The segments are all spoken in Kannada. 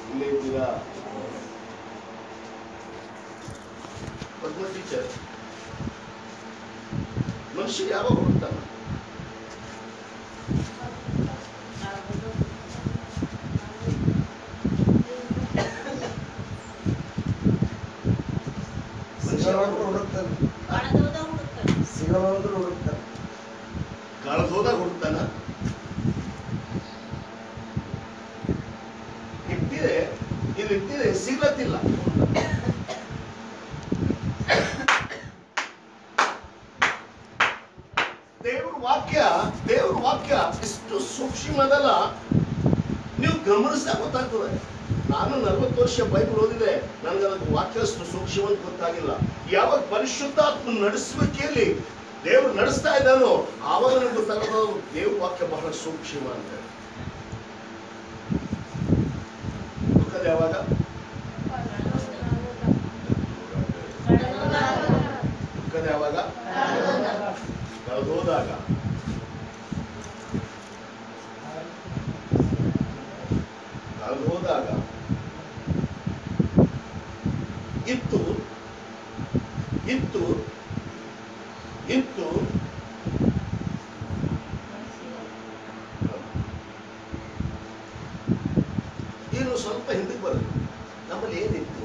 ಇಲ್ಲೇ ಇದ್ದೀರಾ? ಪದ್ಮ ಟೀಚರ್, ಮನುಷ್ಯ ಯಾವಾಗ ಹುಡುಕ್ತಾನ? ಕಳೆದೋದಾಗ ಹುಡುಕ್ತಾನ. ಇಟ್ಟಿದೆ ಸಿಗ್ಲತ್ತಿಲ್ಲ. ದೇವ್ರ ವಾಕ್ಯ ಇಷ್ಟು ಸೂಕ್ಷ್ಮದಲ್ಲ, ನೀವು ಗಮನಿಸಿದಾಗ ಗೊತ್ತಾಗ್ತದೆ. ನಾನು 40 ವರ್ಷ ಬೈಬಲ್ ಓದಿದೆ, ನನಗೆ ಅದಕ್ಕೆ ವಾಕ್ಯ ಅಷ್ಟು ಸೂಕ್ಷ್ಮ ಅಂತ ಗೊತ್ತಾಗಿಲ್ಲ. ಯಾವಾಗ ಪರಿಶುದ್ಧಾತ್ಮ ನಡೆಸುವಿಕೆಯಲ್ಲಿ ದೇವ್ರು ನಡೆಸ್ತಾ ಇದ್ದಾನೋ ಆವಾಗ ನನಗೆ ಗೊತ್ತಾಗೋದು ದೇವ್ರ ವಾಕ್ಯ ಬಹಳ ಸೂಕ್ಷ್ಮ ಅಂತ. ಯಾವಾಗ ಯಾವಾಗ ಕಳೆದೋದಾಗ ಇತ್ತು ಏನು ಸ್ವಲ್ಪ ಹಿಂದಕ್ಕೆ ಬರುತ್ತೆ. ನಮ್ಮಲ್ಲಿ ಏನಿತ್ತು?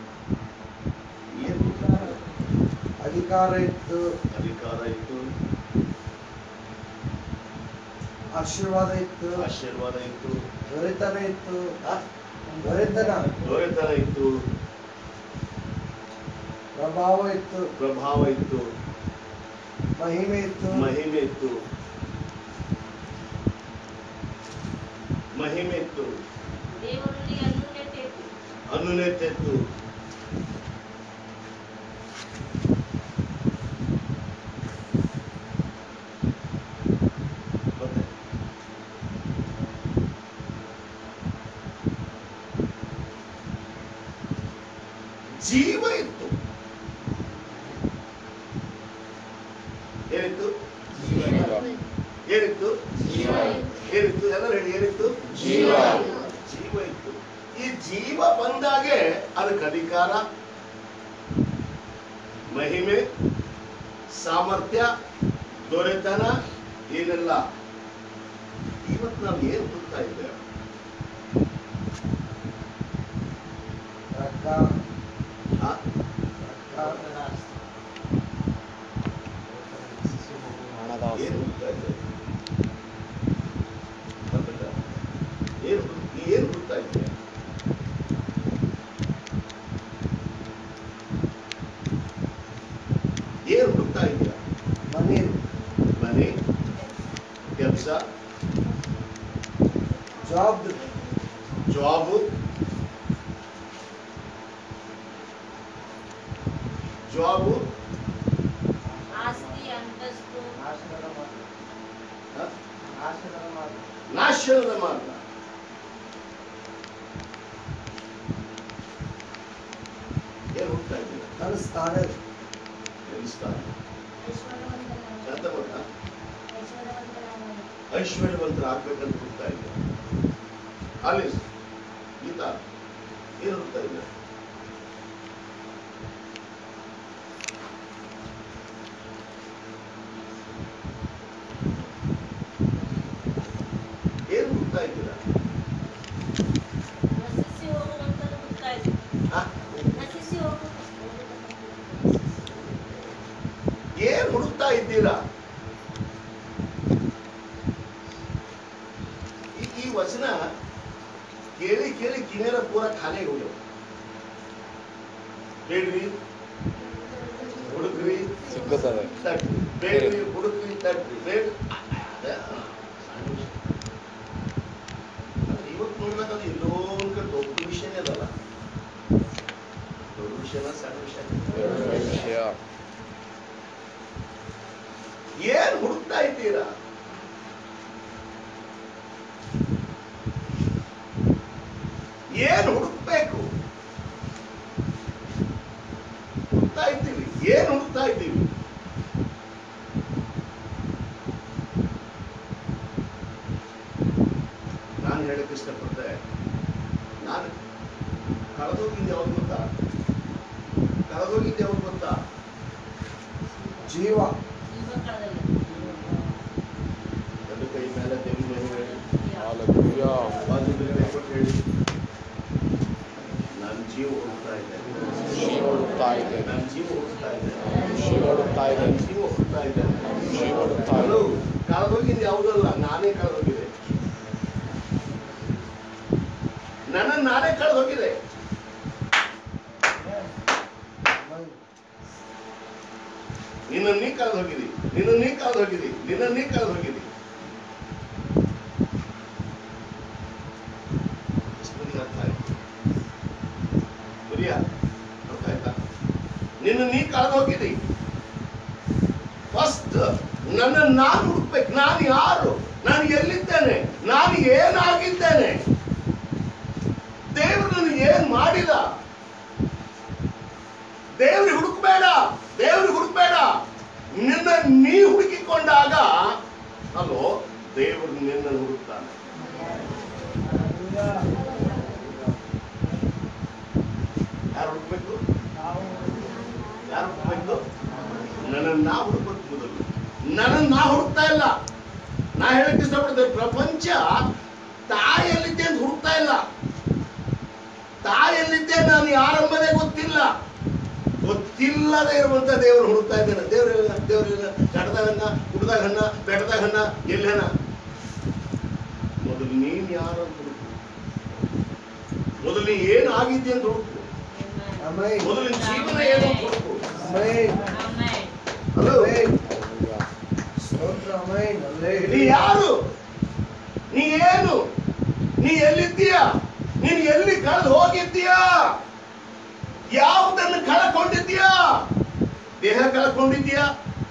ಅಧಿಕಾರ ಇತ್ತು, ಆಶೀರ್ವಾದ ಇತ್ತು, ದೊರೆತನ ಇತ್ತು, ಪ್ರಭಾವ ಇತ್ತು, ಮಹಿಮೆ ಇತ್ತು, ಅನುನೇತೆ ಇತ್ತು. ಜೀವ ಇತ್ತು. ಏನಿತ್ತು? ಎಲ್ಲರೂ ಹೇಳಿ, ಏನಿತ್ತು? ಜೀವ ಇತ್ತು. ಈ ಜೀವ ಬಂದಾಗೆ ಅದಕ್ಕೆ ಅಧಿಕಾರ, ಮಹಿಮೆ, ಸಾಮರ್ಥ್ಯ, ದೊರೆತನ ಏನೆಲ್ಲ. ಇವತ್ತು ನಾವು ಏನು ಹುಡುಕ್ತಾ ಇದ್ದೇವೆ? ಏನು ಹುಡುಕ್ತಾ ಇದ್ದೇವೆ? ಏನು ಹುಡುಕ್ತಾ ಇದ್ದೇವೆ? ಏನು ಹುಡುಕ್ತಾ ಇದ್ದೀರಾ? ಮನೆ, ಕೆಲಸ, ಜಾಬ್, ಆಸ್ತಿ, ಅಂತಸ್ತು, ನಾಶನದ ಮಾರ್ಗ. ಏನು ಹುಡುಕ್ತಾ ಇದ್ದೀರಾ? ಐಶ್ವರ್ಯವಂತರಾಗಬೇಕಂತ ಹುಡುಕ್ತಾ ಇದ್ದೀರಾ? ಅಲ್ಲಿ ಗೀತಾ ಏನು ಹುಡುಕ್ತಾ ಇದ್ದೀರಾ? ಏನು ಹುಡುಕ್ತಾ ಇದ್ದೀರಾ? ಏನ್ ಹುಡುಕ್ತಾ ಇದ್ದೀರಾ? ಈ ವಚನ ಕೇಳಿ ಕೇಳಿ ಕಿನೇರ ಪೂರ ಖಾಲಿ ಹೋಗ್ಯವ. ಬೇಡ್ರಿ, ಹುಡುಕ್ರಿ, ತಟ್ರಿ, ಬೇಡ್ರಿ, ಹುಡುಕ್ರಿ, ತಟ್ರಿ, ಇವತ್ತು ನೋಡ್ಬೇಕಾದ್ರೆ ಎಲ್ಲೋ ಒಂದು ದೊಡ್ಡ ವಿಷಯನೇ ಅದಲ್ಲ. ದೊಡ್ಡ ವಿಷಯನ ಸಣ್ಣ ವಿಷಯ. ಏನ್ ಹುಡುಕ್ತಾ ಇದ್ದೀರಾ? ಏನ್ ಹುಡುಕ್ಬೇಕು? ಹುಡುಕ್ತಾ ಇದ್ದೀವಿ. ಏನ್ ಹುಡುಕ್ತಾ ಇದ್ದೀವಿ? ನಾನು ಹೇಳಕ್ ಇಷ್ಟಪಡ್ತೆ, ನಾನು ಕಳೆದೋಗಿದ್ದು ಯಾವ್ದು ಗೊತ್ತಾ? ಕಳೆದೋಗಿದ್ದು ಯಾವ್ದು ಗೊತ್ತಾ? ಜೀವ. ಎರಡು ಕೈ ಮೇಲೆ ದೇವ್ರ ಮೇಲೆ ಹೇಳಿ, Hallelujah. ಬಾಜುಗಳಿಗೆ ಕೈ ಕೊಟ್ಟು ಹೇಳಿ, ನನ್ನ ಜೀವ ಹುಡುಕ್ತಾ ಇದೆ, ಜೀವ ಹುಡುಕ್ತಾ ಇದೆ. ನನ್ನ ಜೀವ ಹುಡುಕ್ತಾ ಇದೆ, ಜೀವ ಹುಡುಕ್ತಾ ಇದೆ. ನನ್ನ ಜೀವ ಹುಡುಕ್ತಾ ಇದೆ. ಜೀವ ಹುಡುಕ್ತಾ ಇದೆ. ಹಲೋ, ಕಳೆದೋಗಿದ್ದು ಯಾವುದಲ್ಲ, ನಾನೇ ಕಳೆದೋಗಿದೆ. ನನ್ನನ್ನು ನಾನೇ ಕಳೆದೋಗಿದೆ. ನಿನ್ನ ನೀ ಕಳೆದು ಹೋಗಿದಿ, ನಿನ್ನ ನೀ ಕಳೆದು ಹೋಗಿದಿ, ನಿನ್ನ ನೀ ಕಳೆದು ಹೋಗಿದಿ. ಅರ್ಥ ಆಯ್ತು? ಅರ್ಥ ಆಯ್ತಾ? ನಿನ್ನ ನೀ ಕಳೆದು ಹೋಗಿದಿ. ಫಸ್ಟ್ ನನ್ನ ನಾನು ಹುಡುಕ್ಬೇಕು. ನಾನು ಯಾರು? ನಾನು ಎಲ್ಲಿದ್ದೇನೆ? ನಾನು ಏನಾಗಿದ್ದೇನೆ? ದೇವರು ನನಗೆ ಏನ್ ಮಾಡಿದ? ದೇವ್ರಿಗೆ ಹುಡುಕ್ಬೇಡ, ದೇವ್ರಿಗೆ ಹುಡುಕ್ಬೇಡ. ನಿನ್ನ ನೀ ಹುಡುಕಿಕೊಂಡಾಗ ಅಲ್ಲೋ ದೇವರು ನಿನ್ನನ್ನು ಹುಡುಕ್ತಾನೆ. ಯಾರು ಹುಡುಕ್ಬೇಕು? ಯಾರು ಹುಡುಕ್ಬೇಕು? ನನ್ನನ್ನು ನಾ ಹುಡುಕ್ಬೇಕು ಮೊದಲು. ನನ್ನನ್ನು ನಾ ಹುಡುಕ್ತಾ ಇಲ್ಲ. ನಾ ಹೇಳಕ್ ಇಷ್ಟಪಡ್ತೇನೆ, ಪ್ರಪಂಚ ತಾಯಿಯಲ್ಲಿದ್ದೆ ಅಂತ ಹುಡುಕ್ತಾ ಇಲ್ಲ. ತಾಯಿಯಲ್ಲಿದ್ದೆ, ನಾನು ಯಾರೆಂಬುದೇ ಗೊತ್ತಿಲ್ಲ. ಗೊತ್ತಿಲ್ಲದೆ ಇರುವಂತ ದೇವರು ಹುಡುಕ್ತಾ ಇದ್ದೇನೆ. ದೇವರಿಲ್ಲ, ದೇವರಿಲ್ಲ. ಕಡದಾಗನ್ನ, ಕುಡ್ದಾಗನ್ನ, ಬೆಟ್ಟದಾಗನ್ನ, ಎಲ್ಲನ. ಮೊದಲು ನೀನ್ ಯಾರು ಅಂತ ಹುಡುಕು. ಮೊದಲು ನೀ ಏನಾಗಿದ್ದೆ ಅಂತ ಹುಡುಕು. ಮೊದಲು ನಿನ್ ಜೀವನ ಏನು ಅಂತ ಹುಡುಕು. ಹಲೋ, ನೀ ಯಾರು? ನೀ ಏನು? ನೀ ಎಲ್ಲಿದ್ದೀಯಾ? ನೀನು ಎಲ್ಲಿ ಕಳೆದು ಹೋಗಿದ್ದೀಯಾ? ಯಾವುದನ್ನು ಕಳ್ಕೊಂಡಿದ್ದೀಯಾ? ದೇಹ ಕಳ್ಕೊಂಡಿದ್ದೀಯಾ?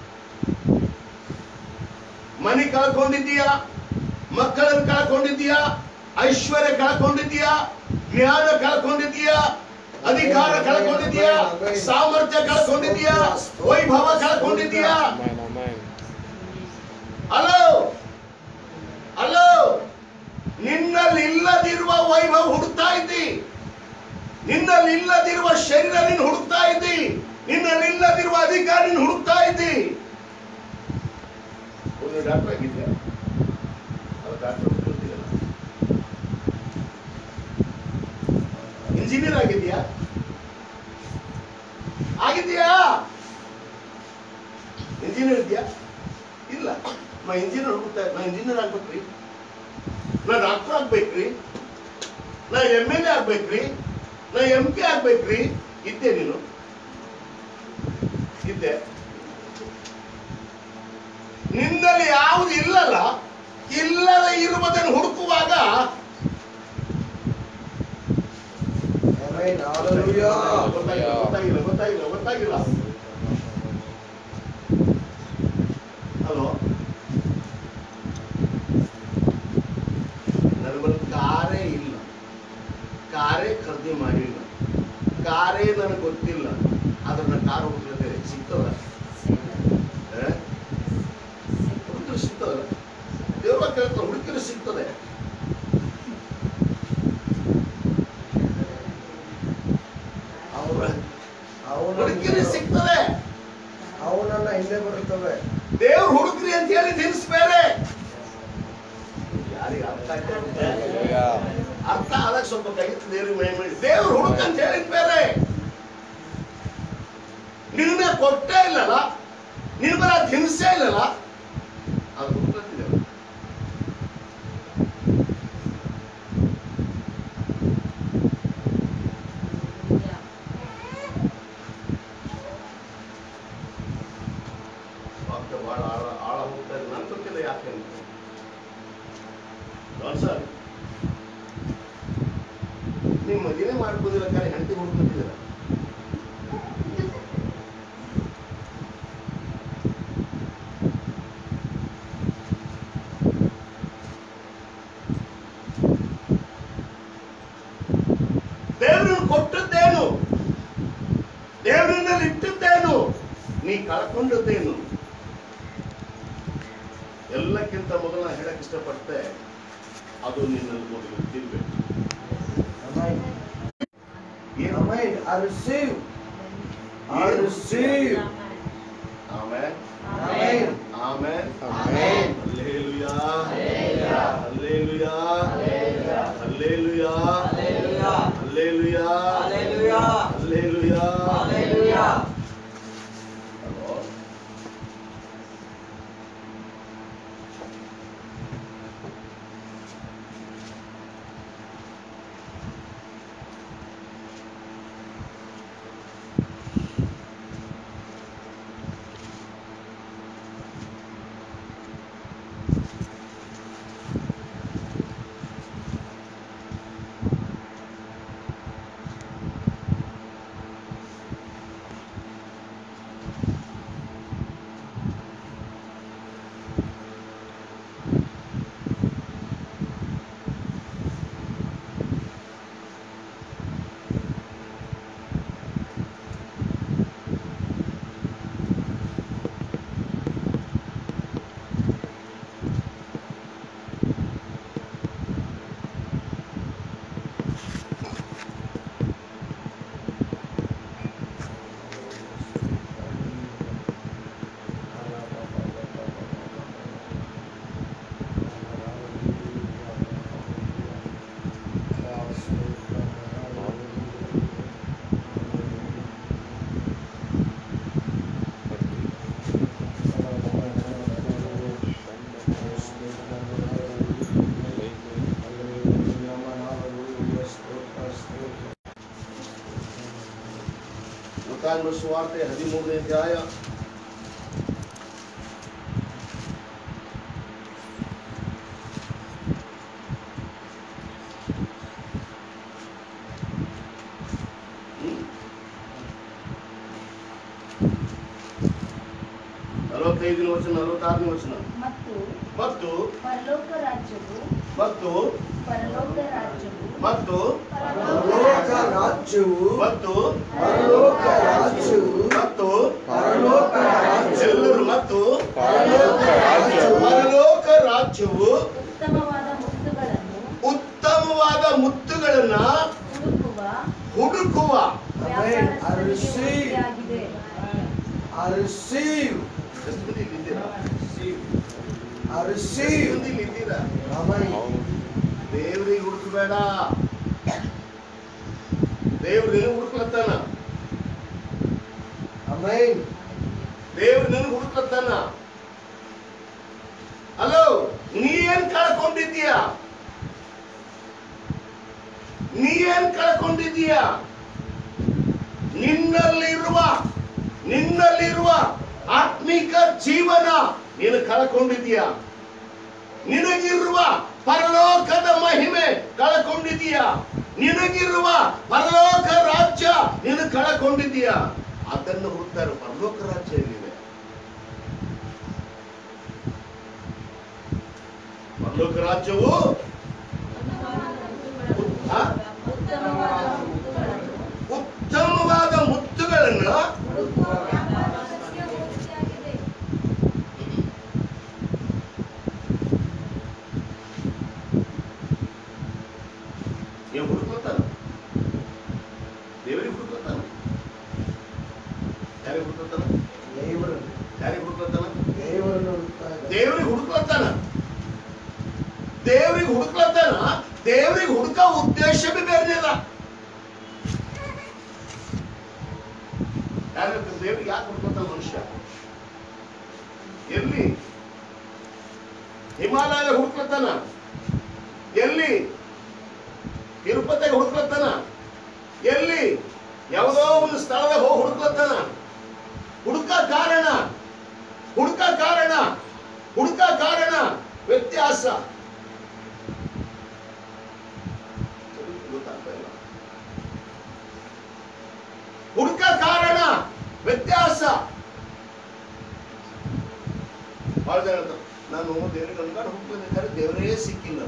ಮನೆ ಕಳ್ಕೊಂಡಿದ್ದೀಯಾ? ಮಕ್ಕಳನ್ನು ಕಳ್ಕೊಂಡಿದ್ದೀಯಾ? ಐಶ್ವರ್ಯ ಕಳ್ಕೊಂಡಿದ್ದೀಯಾ? ಜ್ಞಾನ ಕಳ್ಕೊಂಡಿದ್ದೀಯಾ? ಅಧಿಕಾರ ಕಳ್ಕೊಂಡಿದ್ದೀಯಾ? ಸಾಮರ್ಥ್ಯ ಕಳ್ಕೊಂಡಿದ್ದೀಯಾ? ವೈಭವ ಕಳ್ಕೊಂಡಿದ್ದೀಯಾ? ಹಲೋ, ಹಲೋ, ನಿನ್ನಲ್ಲಿ ಇಲ್ಲದಿರುವ ವೈಭವ ಹುಡುಕ್ತಾ ಇದ್ದಿ. ನಿನ್ನಲ್ಲಿ ಇಲ್ಲದಿರುವ ಶರೀರ ನೀನು ಹುಡುಕ್ತಾ ಇದ್ದಿ. ನಿನ್ನಲ್ಲಿ ಇಲ್ಲದಿರುವ ಅಧಿಕಾರ ನೀನು ಹುಡುಕ್ತಾ ಇದ್ದಿ. ಒಂದು ಡಾಕ್ಟರ್ ಆಗಿದ್ಯಾ? ಡಾಕ್ಟರ್ ಇಂಜಿನಿಯರ್ ಆಗಿದ್ಯಾ? ಆಗಿದ್ಯಾ? ಇಂಜಿನಿಯರ್ ಇದೆಯಾ? ಇಲ್ಲ. ನಾ ಇಂಜಿನಿಯರ್ ಹುಡುಕ್ತಾ, ನಾ ಇಂಜಿನಿಯರ್ ಆಗ್ಬೇಕ್ರಿ, ನಾ ಡಾಕ್ಟರ್ ಆಗ್ಬೇಕ್ರಿ, ನಾ MLA ಆಗ್ಬೇಕ್ರಿ, ನಾ MP ಆಗ್ಬೇಕ್ರಿ. ಇದ್ದೆ ನೀನು? ಇದ್ದೆ. ನಿನ್ನಲ್ಲಿ ಯಾವುದು ಇಲ್ಲಲ್ಲ, ಇಲ್ಲದ ಇರುವುದನ್ನು ಹುಡುಕುವಾಗ ಗೊತ್ತಾಗಿಲ್ಲ. ಹಲೋ, ನನಗೊಂದು ಕಾರೇ ಇಲ್ಲ, ಕಾರೇ ಖರೀದಿ ಮಾಡಿಲ್ಲ, ಕಾರೇ ನನಗೆ ಗೊತ್ತಿಲ್ಲ. ಅದನ್ನ ಕಾರ್ ಹುಡುಕಿದ್ರೆ ಸಿಗ್ತದ? ಹುಡುಕಿದ್ರೆ ಸಿಗ್ತದ? ದೇವ್ರ ಕೇಳ್ತಾರೆ, ಹುಡುಕಿದ್ರೆ ಸಿಗ್ತದೆ. ಹುಡುಕಿದ್ರೆ ಸಿಗ್ತದೆ. ಅವನನ್ನ ಹಿಂದೆ ಬರುತ್ತವೆ. ದೇವ್ರು ಹುಡುಕ್ರಿ ಅಂತ ಹೇಳಿ ತಿನ್ಸ್ ಬೇರೆ. ಯಾರಿಗೆ ಅರ್ಥ ಆಯ್ತು? ಅರ್ಥ ಆದಾಗ ಸ್ವಲ್ಪ ಕೈ ದೇವ್ರಿಗೆ ಮೈ ಮಾಡಿ. ದೇವ್ರು ಹುಡುಕ್ ಅಂತ ಹೇಳಿದ್ ಬೇರೆ. ನಿನ್ನ ಕೊಟ್ಟೇ ಇಲ್ಲಲ್ಲ, ನಿನ್ ಬರ ಹಿಂಸೆ ಇಲ್ಲಲ್ಲ, ಅದು ಹುಡುಕತ್ತಿದೆ. ಬಹಳ ಆಳ ಹೋಗ್ತಾ ಇದೆ. ನನ್ ಗೊತ್ತಿಲ್ಲ ಯಾಕೆ ಅಂತ. ಸರ್, ನೀವು ಮದುವೆ ಮಾಡ್ಬೋದಿಲ್ಲ, ಖಾಲಿ ಹೆಂಡತಿ ಹುಡುಕ್ತಿದ್ದೀರ. ದೇವ್ರನ್ನ ಕೊಟ್ಟದ್ದೇನು? ದೇವ್ರನ್ನಲ್ಲಿ ಇಟ್ಟದ್ದೇನು? ನೀ ಕಳ್ಕೊಂಡದ್ದೇನು? ಎಲ್ಲಕ್ಕಿಂತ ಮೊದಲು ನಾನು ಹೇಳಕ್ ಇಷ್ಟಪಟ್ಟೆ, ಅದು ನಿನ್ನಲ್ಲಿ ಮೊದಲು ತಿರ್ಬೇಕು. Amen. I receive. I receive. Amen. Amen. Amen. Amen. Hallelujah. Hallelujah. Hallelujah. Hallelujah. Hallelujah. Hallelujah. Hallelujah. Hallelujah. Hallelujah. Hallelujah. Hello. ಲೂಕಾಯನ ಸುವಾರ್ತೆ 13ನೇ ಅಧ್ಯಾಯ ನಲವತ್ತೈದನೇ ವಚನ 46ನೇ ವಚನ. ಮತ್ತು ಪರಲೋಕ ರಾಜ್ಯವು ಮತ್ತು ಪರಲೋಕ ರಾಜ್ಯವು ಮತ್ತು ಪರಲೋಕ ರಾಜ್ಯವು ಮತ್ತು ಪರಲೋಕ ರಾಜ್ಯವು ಮತ್ತು ಪರಲೋಕ ರಾಜ್ಯವು ಎಲ್ಲರೂ ಮತ್ತು ಪರಲೋಕ ರಾಜ್ಯವು ಪರಲೋಕ ರಾಜ್ಯವು ಉತ್ತಮವಾದ ಮುತ್ತುಗಳನ್ನ ಹುಡುಕುವ Amen. I ವ್ಯಾಪಾರಸ್ಥರಿಗೆ receive. ಹೋಲಿಕೆಯಾಗಿದೆ. I receive. ಎಷ್ಟು ಮಂದಿ ಇಲ್ಲಿದ್ದೀರಾ? I ಎಷ್ಟು receive. ಮಂದಿ ಇಲ್ಲಿದ್ದೀರಾ? Amen. ದೇವ್ರಿಗೆ ಹುಡುಕಬೇಡ, ದೇವ್ರು ನಿನಗೆ ಹುಡುಕ್ಲತ್ತಾನ. Amen. ದೇವ್ರು ನಿನಗೆ ಹುಡುಕ್ಲತ್ತಾನ. ಹಲೋ, ನೀ ಏನ್ ಕಳ್ಕೊಂಡಿದ್ದೀಯಾ? ನೀ ಏನ್ ಕಳ್ಕೊಂಡಿದ್ದೀಯಾ? ನಿನ್ನಲ್ಲಿರುವ ಆತ್ಮಿಕ ಜೀವನ ನೀನು ಕಳ್ಕೊಂಡಿದ್ದೀಯಾ? ನಿನಗಿರುವ ಪರಲೋಕದ ಮಹಿಮೆ ಕಳ್ಕೊಂಡಿದ್ದೀಯಾ? ನಿನಗಿರುವ ಪರಲೋಕ ರಾಜ್ಯ ನೀನು ಕಳ್ಕೊಂಡಿದ್ದೀಯಾ? ಅದನ್ನು ಹುಡುಕ್ತಾರೆ. ಪರಲೋಕ ರಾಜ್ಯ ಎಲ್ಲಿದೆ? ಪರಲೋಕ ರಾಜ್ಯವು ಉತ್ತಮವಾದ ಮುತ್ತುಗಳನ್ನು ನೀವು ಹುಡುಕ್ಲತ್ತಾನ. ದೇವರಿಗೆ ಹುಡುಕ್ಲತ್ತಾನ. ಯಾರಿಗೆ ಹುಡುಕ್ಲತ್ತಾನ? ಯಾರಿಗೆ ಹುಡುಕ್ಲತ್ತಾನ? ದೇವರಿಗೆ ಹುಡುಕ್ಲತ್ತಾನ. ದೇವರಿಗೆ ಹುಡುಕ್ಲತ್ತಾನ. ದೇವರಿಗೆ ಹುಡುಕೋ ಉದ್ದೇಶವೇ ಬೇರೆದಿಲ್ಲ. ಯಾರು ದೇವರಿಗೆ ಯಾಕೆ ಹುಡುಕ್ಲತ್ತಾನ ಮನುಷ್ಯ? ಎಲ್ಲಿ? ಹಿಮಾಲಯ ಹುಡುಕ್ಲತ್ತಾನ. ಎಲ್ಲಿ? ತಿರುಪತಿಗೆ ಹುಡುಕ್ಲತ್ತಾನ. ಎಲ್ಲಿ? ಯಾವುದೋ ಒಂದು ಸ್ಥಳದಾಗ ಹೋಗಿ ಹುಡುಕ್ಲತ್ತಾನ. ಹುಡುಕ ಕಾರಣ ವ್ಯತ್ಯಾಸ. ಹುಡುಕ ಕಾರಣ ವ್ಯತ್ಯಾಸ. ಬಹಳ ಜನ ಹೇಳ್ತಾರೆ, ನಾನು ದೇವರಿಗೆ ಅನ್ಕೊಂಡು ಹುಡುಕಬೇಕಾದ್ರೆ ದೇವರೇ ಸಿಕ್ಕಿಲ್ಲ.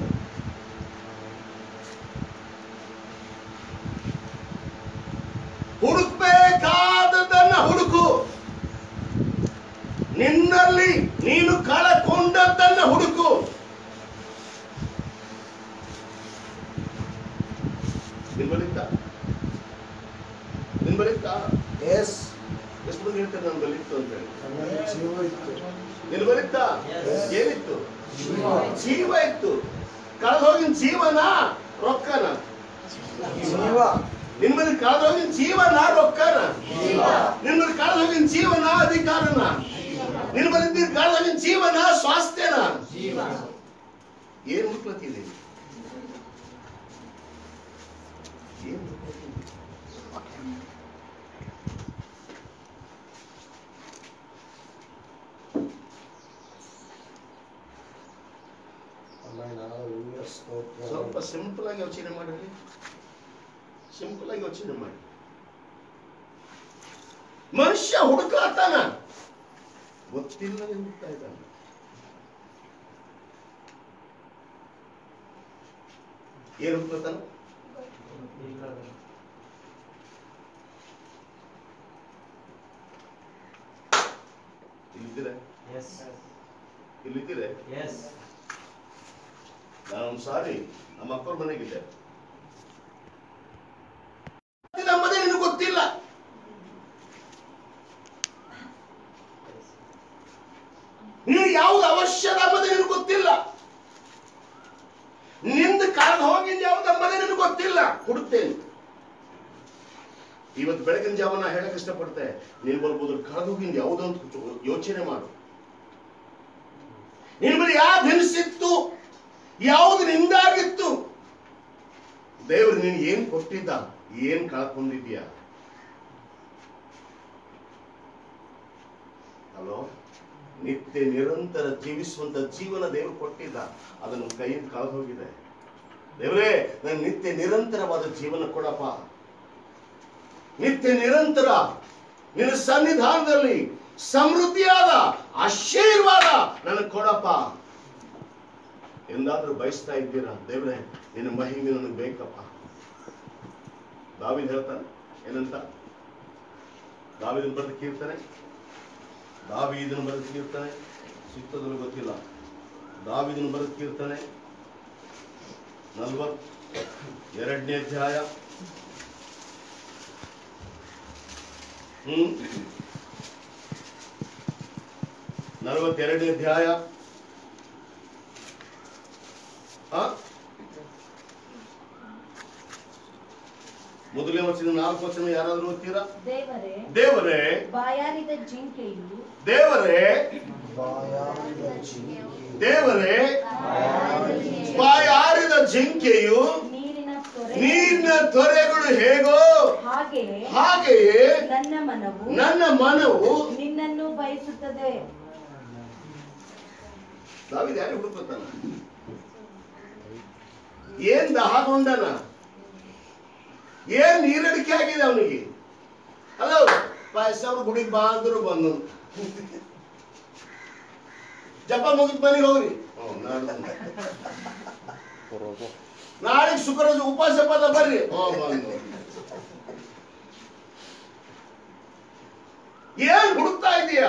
ಹುಡುಕ್ಬೇಕಾದದನ್ನ ಹುಡುಕು. ನಿನ್ನಲ್ಲಿ ನೀನು ಕಳಕೊಂಡದ್ದನ್ನ ಹುಡುಕು. ನಿಮ್ಮಲ್ಲಿದ್ದ ಬರೀತಾ? ಎಸ್. ಎಷ್ಟು ಮಂದಿ ಹೇಳ್ತಾರೆ ನಾನು ಬಲಿತ್ತು ಅಂತ ಹೇಳಿ? ಜೀವ ಇತ್ತು. ನೀನು ಬರೀತಾ? ಏನಿತ್ತು? ಜೀವ. ಜೀವ ಇತ್ತು. ಕಳೆದೋಗಿನ ಜೀವನ ರೊಕ್ಕನ? ಜೀವ. ನಿಮ್ಮಲ್ಲಿ ಕಳೆದೋಗಿನ ಜೀವನ ರೊಕ್ಕನ? ಜೀವ. ನಿಮ್ಮಲ್ಲಿ ಕಳೆದೋಗಿನ ಜೀವನ ಅಧಿಕಾರನ? ನಿಮ್ಮಲ್ಲಿ ಕಳೆದೋಗಿನ ಜೀವನ ಸ್ವಾಸ್ಥ್ಯನ? ಜೀವ. ಏನ್ ಮುಟ್ಲತ್ತಿದೆ? ಏನ್ ಮುಟ್ಲತ್ತಿದೆ? ಸ್ವಲ್ಪ ಸಿಂಪಲ್ ಆಗಿ ಯೋಚನೆ ಮಾಡಿ. ಸಿಂಪಲ್ ಆಗಿ ಯೋಚನೆ ಮಾಡಿ. ಮನುಷ್ಯ ಹುಡುಕಾತಾನ, ಗೊತ್ತಿಲ್ಲ ಹುಡುಕ್ತಾ ಇದ್ದಾನೆ. ಏನ್ ಹುಡುಕಾತಾನ? ಇಲ್ಲಿದ್ದೀರ? ಇಲ್ಲಿದ್ದೀರ? ನಾನು ಸಾರಿ ನಮ್ಮ ಅಕ್ಕವ್ರ ಮನೆಗಿದ್ದೆ. ನಮ್ಮದೇ ನಿನಗೆ ಗೊತ್ತಿಲ್ಲ. ನೀನು ಯಾವ್ದು ಅವಶ್ಯದ ಎಂಬುದೇ ನಿನಗೆ ಗೊತ್ತಿಲ್ಲ. ನಿಂದು ಕಳೆದು ಹೋಗಿಂದ ಯಾವ್ದು ಎಂಬುದೇ ನಿನಗೆ ಗೊತ್ತಿಲ್ಲ. ಹುಡುಕ್ತೇನೆ. ಇವತ್ತು ಬೆಳಗಿನ ಜಾವನ ಹೇಳಕ್ ಇಷ್ಟಪಡ್ತೆ, ನೀನು ಬರ್ಬೋದು ಕಳೆದು ಹೋಗಿಂದ ಯಾವುದಂತ ಯೋಚನೆ ಮಾಡು. ನಿನ್ ಬಳಿ ಯಾವ್ದು ಹಿಡಿಸಿತ್ತು, ಯಾವುದು ನಿಂದಾಗಿತ್ತು, ದೇವರು ನೀನು ಏನ್ ಕೊಟ್ಟಿದ್ದ, ಏನ್ ಕಳ್ಕೊಂಡಿದ್ಯಾ? ಅಲೋ, ನಿತ್ಯ ನಿರಂತರ ಜೀವಿಸುವಂತ ಜೀವನ ದೇವರು ಕೊಟ್ಟಿದ್ದ, ಅದನ್ನು ಕೈಯಿಂದ ಕಳೆದು ಹೋಗಿದೆ. ದೇವರೇ, ನನ್ನ ನಿತ್ಯ ನಿರಂತರವಾದ ಜೀವನ ಕೊಡಪ್ಪ. ನಿತ್ಯ ನಿರಂತರ ನಿನ್ನ ಸನ್ನಿಧಾನದಲ್ಲಿ ಸಮೃದ್ಧಿಯಾದ ಆಶೀರ್ವಾದ ನನಗೆ ಕೊಡಪ್ಪ ಎಂದಾದ್ರೂ ಬಯಸ್ತಾ ಇದ್ದೀರಾ? ದೇವರೇ, ನಿನ್ನ ಮಹಿಮೆ ನನಗೆ ಬೇಕಪ್ಪ. ದಾವೀದ ಹೇಳ್ತಾನೆ ಏನಂತ? ದಾವೀದನ ಬರೆದ ಕೀರ್ತನೆ, ದಾವೀದನ ಬರೆದ ಕೀರ್ತನೆ ಸಿಗ್ತದಲ್ಲ ಗೊತ್ತಿಲ್ಲ. ದಾವೀದನ ಬರೆದ ಕೀರ್ತನೆ 42ನೇ ಅಧ್ಯಾಯ 42ನೇ ಅಧ್ಯಾಯ ಮೊದಲನೇ ವಚನ 4 ವಚನ ಯಾರಾದ್ರೂ ಓದ್ತೀರಾ? ದೇವರೇ ಬಾಯಾರಿದ ಜಿಂಕೆಯು, ದೇವರೇ ದೇವರೇ ಬಾಯಾರಿದ ಜಿಂಕೆಯು, ನೀರಿನ ತೊರೆಗಳು ಹೇಗೋ ಹಾಗೆಯೇ ನನ್ನ ಮನವು ನಿನ್ನನ್ನು ಬಯಸುತ್ತದೆ. ದಾವೀದ ಯಾರು ಹುಡುಕುತ್ತಾನ? ಏನ್ ದಾಹಗೊಂಡನ? ಏನ್ ನೀರಡಿಕೆ ಆಗಿದೆ ಅವನಿಗೆ? ಹಲೋ ಪಾಯಸ ಗುಡಿಗೆ ಬಾ ಅಂದ್ರು ಬಂದು ಜಪ ಮುಗಿದ ಮನೆಗೆ ಹೋಗ್ರಿ. ನಾಳೆ ಶುಕ್ರವಾರ ಉಪವಾಸ ಪದ ಬರ್ರಿ. ಬಂದು ಏನ್ ಹುಡುಕ್ತಾ ಇದೀಯಾ?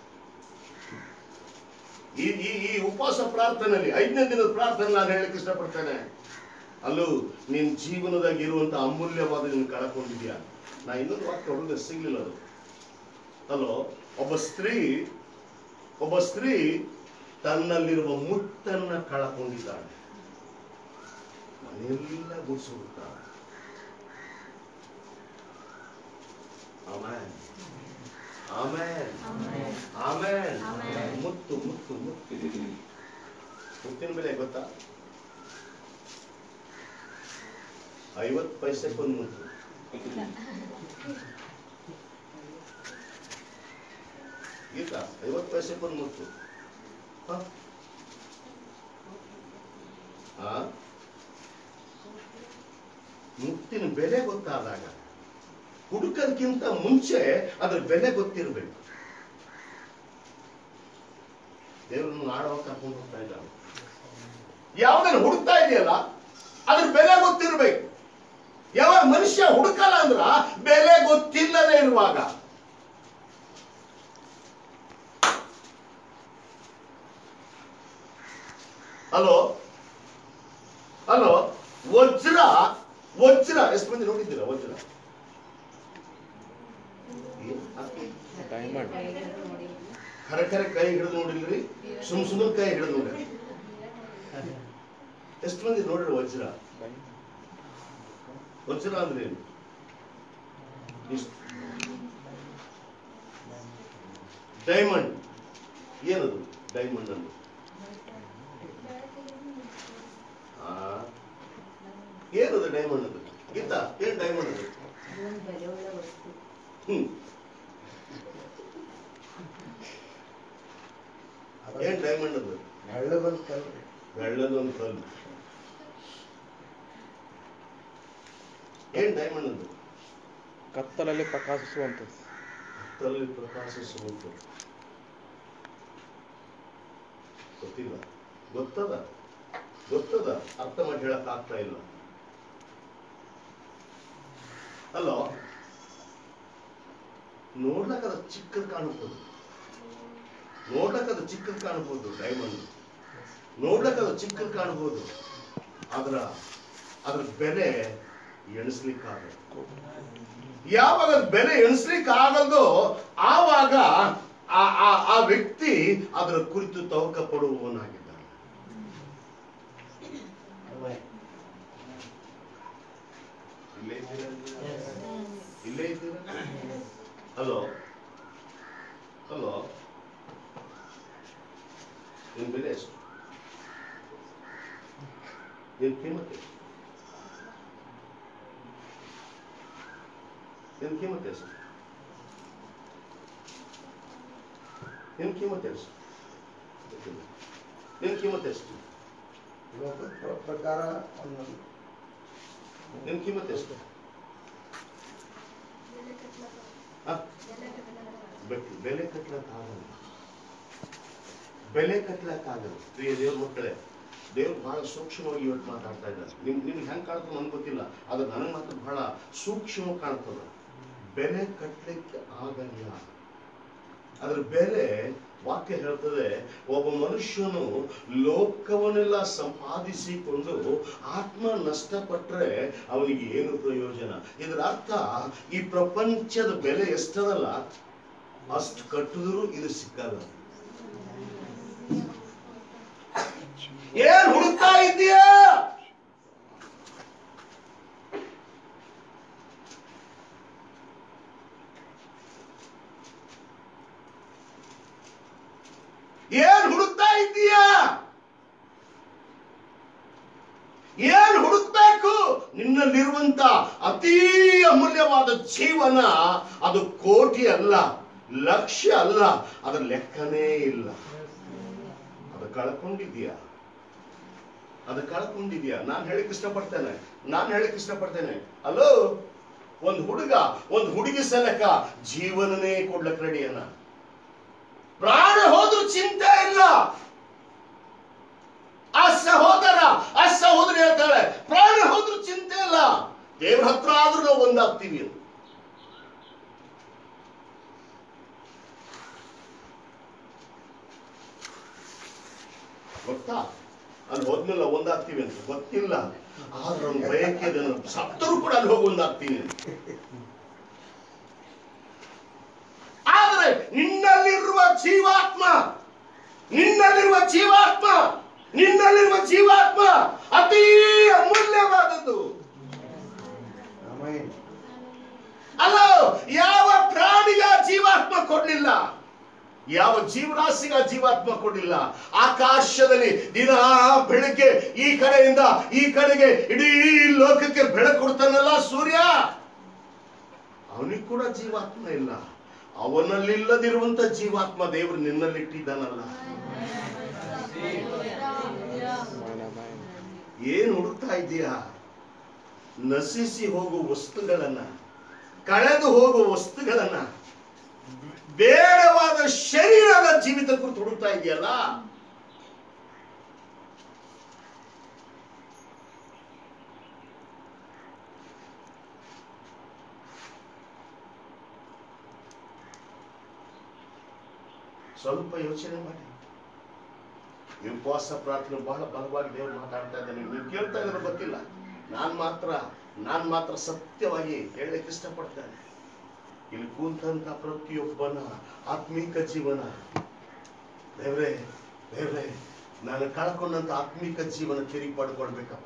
ಈ ಉಪವಾಸ ಪ್ರಾರ್ಥನೆಯಲ್ಲಿ 5ನೇ ದಿನದ ಪ್ರಾರ್ಥನೆ ನಾನು ಹೇಳಕ್ ಇಷ್ಟಪಡ್ತೇನೆ. ಅಲ್ಲೂ ನಿನ್ ಜೀವನದಾಗ ಇರುವಂತ ಅಮೂಲ್ಯವಾದ ನೀನು ಕಳ್ಕೊಂಡಿದ್ಯಾ. ನಾ ಇನ್ನೊಂದು ವಾಕ್ಯ ಹೊರಗೆ ಸಿಗ್ಲಿಲ್ಲ ಅದು. ಅಲ್ಲೋ, ಒಬ್ಬ ಸ್ತ್ರೀ ತನ್ನಲ್ಲಿರುವ ಮುತ್ತನ್ನ ಕಳಕೊಂಡಿದ್ದಾಳೆ. ಮನೆಯೆಲ್ಲ ಗುಡಿಸುತ್ತಾಳೆ. ಆಮೇನ್ ಆಮೇನ್ ಆಮೇನ್. ಮುತ್ತು ಮುತ್ತು ಮುತ್ತು. ಮುತ್ತಿನ ಬೆಲೆ ಗೊತ್ತಾ? 50 ಪೈಸೆಗೊಂದು ಮುತ್ತು. ಈಗ 50 ಪೈಸೆಗೊಂದು ಮುತ್ತು. ಮುತ್ತಿನ ಬೆಲೆ ಗೊತ್ತಾದಾಗ ಹುಡುಕದಕ್ಕಿಂತ ಮುಂಚೆ ಅದ್ರ ಬೆಲೆ ಗೊತ್ತಿರಬೇಕು. ದೇವ್ರನ್ನ ಆಡೋ ಕರ್ಕೊಂಡು ಹೋಗ್ತಾ ಇದ್ದಾನೆ. ಯಾವ್ದನ್ನು ಹುಡುಕ್ತಾ ಇದೆಯಲ್ಲ ಅದ್ರ ಬೆಲೆ ಗೊತ್ತಿರ್ಬೇಕು. ಯಾವಾಗ ಮನುಷ್ಯ ಹುಡುಕಲ್ಲ ಅಂದ್ರ ಬೆಲೆ ಗೊತ್ತಿಲ್ಲದೆ ಇರುವಾಗ. ಹಲೋ ಹಲೋ, ವಜ್ರ ಎಷ್ಟು ಮಂದಿ ನೋಡಿದ್ದೀರಾ? ವಜ್ರ ಡೈಮಂಡ್. ಖರೆ ಖರೆ ಕೈ ಹಿಡಿದು ನೋಡಿಲ್ರಿ, ಸುಮ್ಮನೆ ಕೈ ಹಿಡಿದು ನೋಡ್ರಿ. ಎಷ್ಟು ಮಂದಿ ನೋಡ್ರಿ ವಜ್ರ? ವಜ್ರ ಅಂದ್ರೆ ಏನು? ಇಷ್ಟು ಡೈಮಂಡ್ ಏನದು? ಡೈಮಂಡ್ ಅಂದ್ರೆ ಏನದು? ಡೈಮಂಡ್ ಅದು ಗೀತಾ, ಏನ್ ಡೈಮಂಡ್ ಅದು? ಏನ್ ಡೈಮಂಡ್ ಅದು? ಬೆಳ್ಳದೊಂದು ಕಲ್ಲು. ಬೆಳ್ಳದೊಂದು ಕಲ್ಲು. ಏನ್ ಡೈಮಂಡ್ ಅದು? ಕತ್ತಲಲ್ಲಿ ಪ್ರಕಾಶಿಸುವಂಥದ್ದು. ಕತ್ತಲಲ್ಲಿ ಪ್ರಕಾಶಿಸುವಂಥದ್ದು. ಗೊತ್ತಿಲ್ಲ? ಗೊತ್ತದ? ಗೊತ್ತದ? ಅರ್ಥ ಮಾಡಿ ಹೇಳಕ್ ಆಗ್ತಾ ಇಲ್ಲ ಅಲ್ಲೋ. ನೋಡ್ಲಕ್ಕ ಅದು ಚಿಕ್ಕದ್ ಕಾಣಬಹುದು, ನೋಡ್ಲಕ್ಕ ಅದು ಚಿಕ್ಕದ್ ಕಾಣಬಹುದು. ಡೈಮಂಡ್ ನೋಡ್ಲಕ್ಕ ಅದು ಚಿಕ್ಕದ್ ಕಾಣಬಹುದು, ಅದ್ರ ಬೆಲೆ ಎಣಿಸ್ಲಿಕ್ಕಾಗಲ್ಲ. ಯಾವಾಗ ಬೆಲೆ ಎಣಿಸ್ಲಿಕ್ಕಾಗಲ್ದೋ ಆವಾಗ ಆ ವ್ಯಕ್ತಿ ಅದರ ಕುರಿತು ತವಕ ಪಡುವವನಾಗಿದ್ದಾನೆ. ಇಲ್ಲೇ ಇದ್ದೀರಾ? ಹಲೋ ಹಲೋ, ನಿನ್ ಬೆಲೆ ಎಷ್ಟು? ನಿನ್ ಕಿಮ್ಮತ್ ಎಷ್ಟು? ನಿನ್ ಕಿಮ್ಮತ್ ಎಷ್ಟು? ನಿನ್ ಕಿಮ್ಮತ್ ಎಷ್ಟು? ನಿನ್ ಕಿಮ್ಮತ್ ಎಷ್ಟು? ಲೋಕದ ಪ್ರಕಾರ ನಿನ್ ಕಿಮ್ಮತ್ ಎಷ್ಟು? ಬೆಲೆ ಕಟ್ಲಕ್ಕಾಗಲ್ಲ, ಬೆಲೆ ಕಟ್ಲಕ್ಕಾಗಲ್ಲ. ಪ್ರಿಯ ದೇವ್ರ ಮಕ್ಕಳೇ, ದೇವ್ರು ಬಹಳ ಸೂಕ್ಷ್ಮವಾಗಿ ಇವತ್ತು ಮಾತಾಡ್ತಾ ಇದ್ದಾರೆ. ನಿಮ್ಗೆ ಹೆಂಗ್ ಕಾಣ್ತದೆ ನನ್ಗೆ ಗೊತ್ತಿಲ್ಲ, ಆದ್ರೆ ನನಗೆ ಮಾತ್ರ ಬಹಳ ಸೂಕ್ಷ್ಮವಾಗಿ ಕಾಣ್ತದ. ಬೆಲೆ ಕಟ್ಲಿಕ್ಕೆ ಆಗಲ್ಲ. ಅದ್ರ ಬೆಲೆ ವಾಕ್ಯ ಹೇಳ್ತದೆ, ಒಬ್ಬ ಮನುಷ್ಯನು ಲೋಕವನ್ನೆಲ್ಲ ಸಂಪಾದಿಸಿಕೊಂಡು ಆತ್ಮ ನಷ್ಟಪಟ್ರೆ ಅವನಿಗೆ ಏನು ಪ್ರಯೋಜನ? ಇದರ ಅರ್ಥ, ಈ ಪ್ರಪಂಚದ ಬೆಲೆ ಎಷ್ಟದಲ್ಲ ಅಷ್ಟು ಕಟ್ಟಿದ್ರು ಇದು ಸಿಕ್ಕಲ್ಲ. ಏನ್ ಹುಡುಕ್ತಾ ಇದ್ದೀಯಾ? ಏನ್ ಹುಡುಕ್ತಾ ಇದ್ದೀಯಾ? ಏನ್ ಹುಡುಕ್ಬೇಕು? ನಿನ್ನಲ್ಲಿರುವಂತ ಅತೀ ಅಮೂಲ್ಯವಾದ ಜೀವನ, ಅದು ಕೋಟಿ ಅಲ್ಲ, ಲಕ್ಷ ಅಲ್ಲ, ಅದರ ಲೆಕ್ಕನೇ ಇಲ್ಲ. ಅದು ಕಳ್ಕೊಂಡಿದ್ಯಾ? ಅದು ಕಳ್ಕೊಂಡಿದ್ಯಾ? ನಾನು ಹೇಳಕ್ ಇಷ್ಟಪಡ್ತೇನೆ, ಅಲ್ಲೋ, ಒಂದ್ ಹುಡುಗ ಒಂದ್ ಹುಡುಗಿ ಸಲಕ ಜೀವನನೇ ಕೊಡ್ಲಕ್ ರೆಡಿಯನ. ಪ್ರಾಣ ಹೋದ್ರೂ ಚಿಂತೆ ಇಲ್ಲ. ಆ ಸಹೋದರಿ ಹೇಳ್ತಾಳೆ, ಪ್ರಾಣ ಹೋದ್ರೂ ಚಿಂತೆ ಇಲ್ಲ, ದೇವ್ರ ಹತ್ರ ಆದ್ರೂ ನಾವು ಒಂದಾಗ್ತೀವಿ ಅಂತ. ಗೊತ್ತಾ? ಅಲ್ಲಿ ಹೋದ್ಮೇಲೆ ಒಂದಾಗ್ತೀವಿ ಅಂತ ಗೊತ್ತಿಲ್ಲ, ಆದ್ರೆ ಅವ್ನ ಬಯಕೆ ಸತ್ತರೂ ಕೂಡ ಅಲ್ಲಿ ಹೋಗಿ ಒಂದಾಗ್ತೀವಿ ಅಂತ. ಆದರೆ ನಿನ್ನಲ್ಲಿರುವ ಜೀವಾತ್ಮ ಅತೀ ಅಮೂಲ್ಯವಾದದ್ದು. ಅಲ್ಲ, ಯಾವ ಪ್ರಾಣಿಗ ಜೀವಾತ್ಮ ಕೊಡ್ಲಿಲ್ಲ, ಯಾವ ಜೀವರಾಶಿಗ ಜೀವಾತ್ಮ ಕೊಡ್ಲಿಲ್ಲ. ಆಕಾಶದಲ್ಲಿ ದಿನ ಬೆಳಗ್ಗೆ ಈ ಕಡೆಯಿಂದ ಈ ಕಡೆಗೆ ಇಡೀ ಲೋಕಕ್ಕೆ ಬೆಳಕು ಕೊಡ್ತಾನಲ್ಲ ಸೂರ್ಯ, ಅವನಿಗೆ ಕೂಡ ಜೀವಾತ್ಮ ಇಲ್ಲ. ಅವನಲ್ಲಿಲ್ಲದಿರುವಂತ ಜೀವಾತ್ಮ ದೇವರು ನಿನ್ನಲ್ಲಿಟ್ಟಿದ್ದಾನಲ್ಲ. ಏನ್ ಹುಡುಕ್ತಾ ಇದೀಯಾ? ನಶಿಸಿ ಹೋಗುವ ವಸ್ತುಗಳನ್ನ, ಕಳೆದು ಹೋಗುವ ವಸ್ತುಗಳನ್ನ, ಬೇಡವಾದ ಶರೀರದ ಜೀವಿತ ಕುರಿತು ಹುಡುಕ್ತಾ ಇದೆಯಲ್ಲ. ಸ್ವಲ್ಪ ಯೋಚನೆ ಮಾಡಿ. ಈ ಉಪವಾಸ ಪ್ರಾರ್ಥನೆ ಬಹಳ ಬಲವಾಗಿ ದೇವರು ಮಾತಾಡ್ತಾ ಇದ್ದಾನೆ. ನೀವು ಕೇಳ್ತಾ ಇದ್ರೆ ಗೊತ್ತಿಲ್ಲ, ನಾನ್ ಮಾತ್ರ ಸತ್ಯವಾಗಿ ಹೇಳಲಿಕ್ಕೆ ಇಷ್ಟಪಡ್ತೇನೆ. ಇಲ್ಲಿ ಕೂತಂತ ಪ್ರತಿಯೊಬ್ಬನ ಆತ್ಮೀಕ ಜೀವನ, ದೇವ್ರೆ ದೇವ್ರೆ ನಾನು ಕಳ್ಕೊಂಡಂತ ಆತ್ಮೀಕ ಜೀವನ ತಿರುಗಿ ಪಡ್ಕೊಳ್ಬೇಕಪ್ಪ.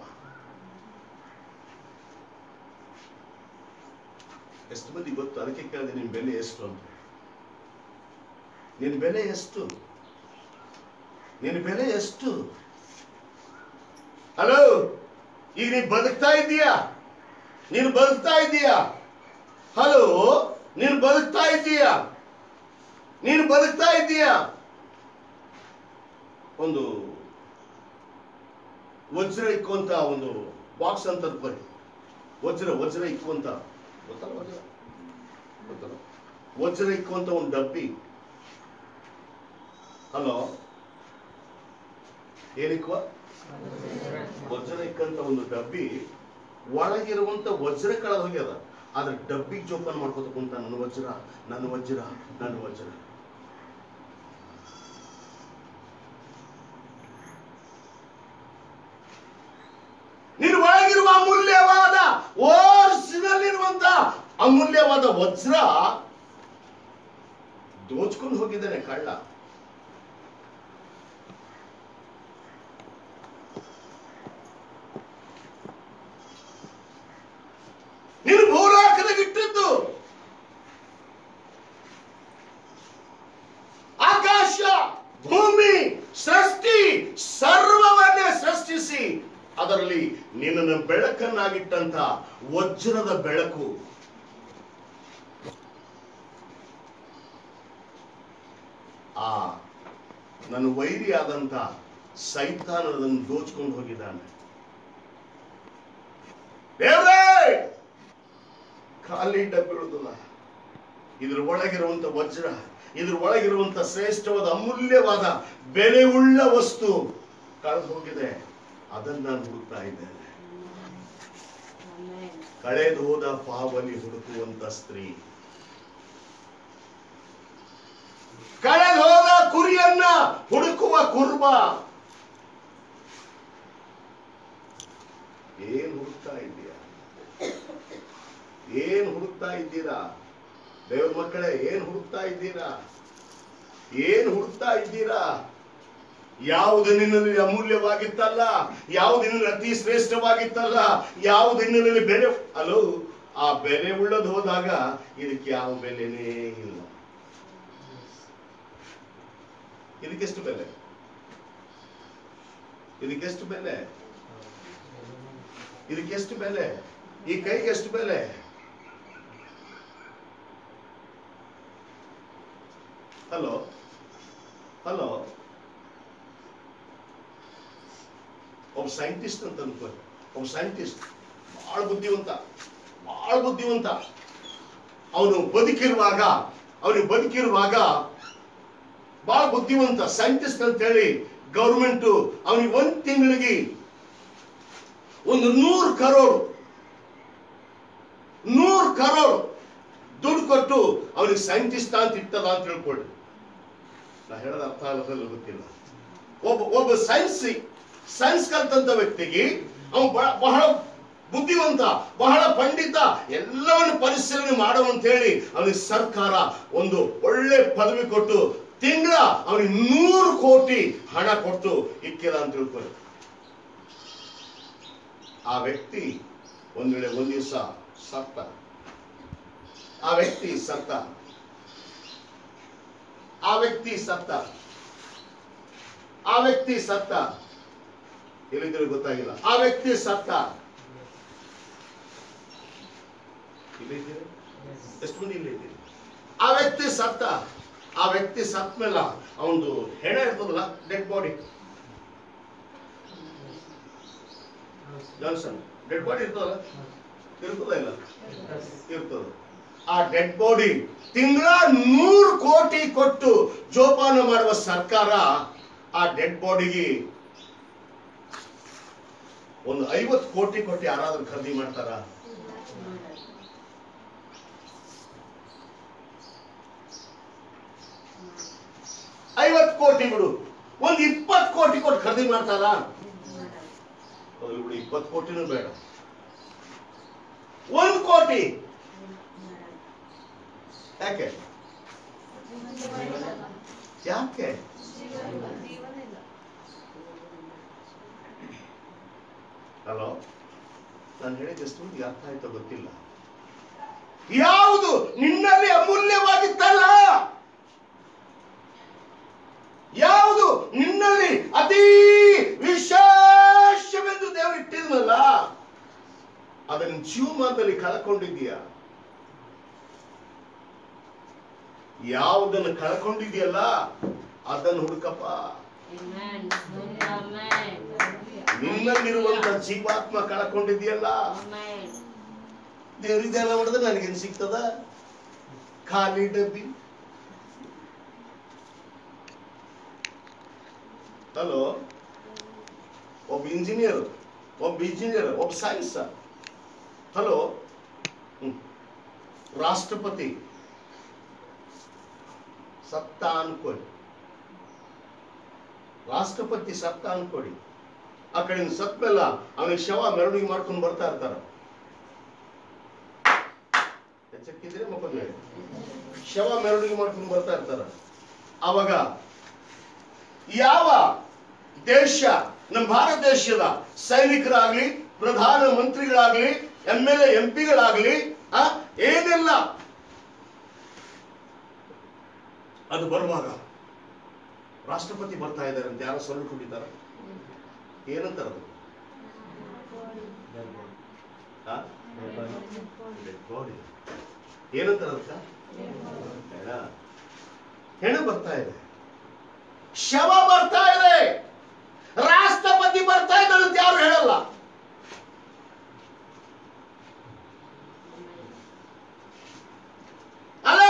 ಎಷ್ಟು ಮಂದಿ ಗೊತ್ತು? ಅದಕ್ಕೆ ಕೇಳಿದೆ, ನಿನ್ ಬೆಲೆ ಎಷ್ಟು ಅಂತ. ನಿನ್ ಬೆಲೆ ಎಷ್ಟು? ನಿನ್ ಬೆಲೆ ಎಷ್ಟು? ಹಲೋ, ಈಗ ನೀನ್ ಬದುಕ್ತಾ ಇದ್ದೀಯಾ? ನೀನು ಬದುಕ್ತಾ ಇದ್ದೀಯಾ? ಹಲೋ, ನೀನು ಬದುಕ್ತಾ ಇದ್ದೀಯಾ? ನೀನು ಬದುಕ್ತಾ ಇದ್ದೀಯಾ? ಒಂದು ವಜ್ರ ಇಕ್ಕುವಂತ ಒಂದು ಬಾಕ್ಸ್ ಅಂತ ಬರಿ, ವಜ್ರ ಇಕ್ಕುವಂತ, ಗೊತ್ತಲ್ಲ ವಜ್ರ? ಗೊತ್ತಲ್ಲ? ವಜ್ರ ಇಕ್ಕುವಂತ ಒಂದು ಡಬ್ಬಿ. ಹಲೋ, ಏನಿಕ್ಕುವ? ವಜ್ರ ಇಕ್ಕಂತ ಒಂದು ಡಬ್ಬಿ. ಒಳಗಿರುವಂತ ವಜ್ರ ಕಳೆದ ಹೋಗ್ಯದ, ಆದ್ರೆ ಡಬ್ಬಿಗೆ ಜೋಪಾನ ಮಾಡ್ಕೋತ ಕುಂತ, ನನ್ನ ವಜ್ರ, ನನ್ನ ವಜ್ರ, ನನ್ನ ವಜ್ರ. ನೀನು ಒಳಗಿರುವ ಅಮೂಲ್ಯವಾದ, ಓರ್ಸಿನಲ್ಲಿರುವಂತ ಅಮೂಲ್ಯವಾದ ವಜ್ರ ದೋಚ್ಕೊಂಡು ಹೋಗಿದ್ದಾನೆ ಕಳ್ಳ. ನೀನು ಭೂಲೋಕದಾಗಿಟ್ಟದ್ದು ಆಕಾಶ, ಭೂಮಿ, ಸೃಷ್ಟಿ ಸರ್ವವನ್ನೇ ಸೃಷ್ಟಿಸಿ ಅದರಲ್ಲಿ ನಿನ್ನನ್ನು ಬೆಳಕನ್ನಾಗಿಟ್ಟಂತ ವಜ್ರದ ಬೆಳಕು. ಆ ನನ್ನ ವೈರಿಯಾದಂತ ಸೈತಾನದನ್ನು ದೋಚ್ಕೊಂಡು ಹೋಗಿದ್ದಾನೆ. ದೇವ್ರೇ, ಖಾಲಿ ಡಬ್ಬಿರುವುದಿಲ್ಲ. ಇದ್ರ ಒಳಗಿರುವಂತ ವಜ್ರ, ಇದ್ರ ಒಳಗಿರುವಂತ ಶ್ರೇಷ್ಠವಾದ ಅಮೂಲ್ಯವಾದ ಬೆಲೆ ಉಳ್ಳ ವಸ್ತು ಕಳೆದು ಹೋಗಿದೆ. ಅದನ್ನ ನಾನು ಹುಡುಕ್ತಾ ಇದ್ದೇನೆ. ಕಳೆದು ಹೋದ ಪಾವಲಿ ಹುಡುಕುವಂತ ಸ್ತ್ರೀ, ಕಳೆದು ಹೋದ ಕುರಿಯನ್ನ ಹುಡುಕುವ ಕುರ್ಬ. ಏನ್ ಹುಡುಕ್ತಾ ಇದ್ದೀರಾ? ಏನ್ ಹುಡುಕ್ತಾ ಇದ್ದೀರಾ ದೇವ್ರ ಮಕ್ಕಳೇ? ಏನ್ ಹುಡುಕ್ತಾ ಇದ್ದೀರಾ? ಏನ್ ಹುಡುಕ್ತಾ ಇದ್ದೀರಾ? ಯಾವುದು ನಿನ್ನಲ್ಲಿ ಅಮೂಲ್ಯವಾಗಿತ್ತಲ್ಲ, ಯಾವುದು ನಿನ್ನಲ್ಲಿ ಅತಿ ಶ್ರೇಷ್ಠವಾಗಿತ್ತಲ್ಲ, ಯಾವುದು ನಿನ್ನಲ್ಲಿ ಬೆಲೆ, ಅಲೋ ಆ ಬೆಲೆ ಉಳ್ಳದು ಹೋದಾಗ ಇದಕ್ಕೆ ಯಾವ ಬೆಲೆನೇ ಇಲ್ಲ. ಇದಕ್ಕೆಷ್ಟು ಬೆಲೆ? ಇದಕ್ಕೆಷ್ಟು ಬೆಲೆ? ಇದಕ್ಕೆಷ್ಟು ಬೆಲೆ? ಈ ಕೈಗೆ ಎಷ್ಟು ಬೆಲೆ? ಹಲೋ ಹಲೋ, ಒಬ್ಬ ಸೈಂಟಿಸ್ಟ್ ಅಂತ ಅನ್ಕೊಳ್ಳಿ. ಒಬ್ಬ ಸೈಂಟಿಸ್ಟ್ ಬಹಳ ಬುದ್ಧಿವಂತ, ಬಹಳ ಬುದ್ಧಿವಂತ. ಅವನು ಬದುಕಿರುವಾಗ ಬಹಳ ಬುದ್ಧಿವಂತ ಸೈಂಟಿಸ್ಟ್ ಅಂತ ಹೇಳಿ ಗೌರ್ಮೆಂಟ್ ಅವನಿಗೆ ಒಂದ್ ತಿಂಗಳಿಗೆ ಒಂದು 100 ಕರೋಡ್ ದುಡ್ಡು ಕೊಟ್ಟು ಅವನಿಗೆ ಸೈಂಟಿಸ್ಟ್ ಅಂತ ಇಟ್ಟದ ಅಂತ ಹೇಳ್ಕೊಳ್ಳಿ. ನಾ ಹೇಳೋದ ಅರ್ಥ ಆಗೋದ್ರಲ್ಲಿ ಗೊತ್ತಿಲ್ಲ. ಒಬ್ಬ ಸೈನ್ಸ್ ಕಲ್ತಂತ ವ್ಯಕ್ತಿಗೆ ಅವನು ಬಹಳ ಬುದ್ಧಿವಂತ, ಬಹಳ ಪಂಡಿತ, ಎಲ್ಲವನ್ನು ಪರಿಶೀಲನೆ ಮಾಡುವಂತ ಹೇಳಿ ಅವನಿಗೆ ಸರ್ಕಾರ ಒಂದು ಒಳ್ಳೆ ಪದವಿ ಕೊಟ್ಟು ತಿಂಗಳ ಅವನಿಗೆ 100 ಕೋಟಿ ಹಣ ಕೊಟ್ಟು ಇಕ್ಕಿಲ್ಲ ಅಂತ ತಿಳ್ಕೊಳ್ಳಿ. ಆ ವ್ಯಕ್ತಿ ಒಂದ್ ದಿವಸ ಸತ್ತ. ಆ ವ್ಯಕ್ತಿ ಸತ್ತ. ಎಲ್ಲಿದ್ರೂ ಗೊತ್ತಾಗಿಲ್ಲ. ಆ ವ್ಯಕ್ತಿ ಸತ್ತ. ಇಲ್ಲಿದ್ದೀರಿ? ಎಷ್ಟು ಮಂದಿ ಇಲ್ಲಿ ಇದ್ದೀರಿ? ಆ ವ್ಯಕ್ತಿ ಸತ್ತ. ಆ ವ್ಯಕ್ತಿ ಸತ್ತ ಮೇಲೆ ಅವನು ಹೆಣ ಇರ್ತದಲ್ಲ, dead body, Johnson dead body ಇರ್ತದಲ್ಲ, ಇರ್ತದ ಇಲ್ಲ? ಇರ್ತದ. ಆ ಡೆಡ್ ಬಾಡಿ ತಿಂಗಳ 100 ಕೋಟಿ ಕೊಟ್ಟು ಜೋಪಾನ ಮಾಡುವ ಸರ್ಕಾರ ಆ ಡೆಡ್ ಬಾಡಿಗೆ ಒಂದು 50 ಕೋಟಿ ಕೊಟ್ಟು ಯಾರಾದ್ರೂ ಖರೀದಿ ಮಾಡ್ತಾರ? $50 ಕೋಟಿ ಬಿಡು, ಒಂದು 20 ಕೋಟಿ ಕೊಟ್ಟು ಖರೀದಿ ಮಾಡ್ತಾರ? 20 ಕೋಟಿನೂ ಬೇಡ, 1 ಕೋಟಿ ಯಾಕೆ ಯಾಕೆ ಹಲೋ, ನಾನು ಹೇಳಿದಷ್ಟು ಅರ್ಥ ಆಯ್ತೋ ಗೊತ್ತಿಲ್ಲ. ಯಾವುದು ನಿನ್ನಲ್ಲಿ ಅಮೂಲ್ಯವಾಗಿತ್ತಲ್ಲ, ಯಾವುದು ನಿನ್ನಲ್ಲಿ ಅತೀ ವಿಶೇಷವೆಂದು ದೇವರು ಇಟ್ಟಿದ್ನಲ್ಲ, ಅದನ್ನು ಜೀವಮಾನದಲ್ಲಿ ಕಳ್ಕೊಂಡಿದ್ದೀಯ. ಯಾವುದನ್ನು ಕಳ್ಕೊಂಡಿದೆಯಲ್ಲ ಅದನ್ನು ಹುಡುಕಪ್ಪ. ನಿನ್ನಲ್ಲಿರುವಂತ ಜೀವಾತ್ಮ ಕಳ್ಕೊಂಡಿದೆಯಲ್ಲ, ದೇವರಿದೆಲ್ಲ ಮಾಡಿದ್ರೆ ನನಗೇನು ಸಿಗ್ತದ? ಖಾಲಿ ಡಬ್ಬಿ. ಹಲೋ, ಒಬ್ಬ ಇಂಜಿನಿಯರ್, ಒಬ್ಬ ಸೈನ್ಸ್, ಹಲೋ, ರಾಷ್ಟ್ರಪತಿ ಸತ್ತ ಅನ್ಕೊಳ್ಳಿ, ರಾಷ್ಟ್ರಪತಿ ಸತ್ತ ಅನ್ಕೊಳ್ಳಿ, ಆ ಕಡೆಯಿಂದ ಸತ್ ಮೇಲೆ ಅವನಿಗೆ ಶವ ಮೆರವಣಿಗೆ ಮಾಡ್ಕೊಂಡು ಬರ್ತಾ ಇರ್ತಾರ. ಎಚ್ಚಕ್ಕಿದ್ರೆ ಮಕ್ಕಳು ಶವ ಮೆರವಣಿಗೆ ಮಾಡ್ಕೊಂಡು ಬರ್ತಾ ಇರ್ತಾರ. ಅವಾಗ ಯಾವ ದೇಶ, ನಮ್ಮ ಭಾರತ ದೇಶದ ಸೈನಿಕರಾಗ್ಲಿ, ಪ್ರಧಾನ ಮಂತ್ರಿಗಳಾಗ್ಲಿ, MLA MP ಗಳಾಗ್ಲಿ, ಏನೆಲ್ಲ ಅದು ಬರುವಾಗ ರಾಷ್ಟ್ರಪತಿ ಬರ್ತಾ ಇದ್ದಾರೆ ಅಂತ ಯಾರೋ ಸೊಲ್ಲು ಕುಡಿತಾರ? ಏನಂತಾರ? ಏನಂತಾರ ಅದಕ್ಕ? ಹೆಣ ಬರ್ತಾ ಇದೆ, ಶವ ಬರ್ತಾ ಇದೆ, ರಾಷ್ಟ್ರಪತಿ ಬರ್ತಾ ಇದ್ದಾರೆ ಅಂತ ಯಾರು ಹೇಳಲ್ಲ. ಹಲೋ,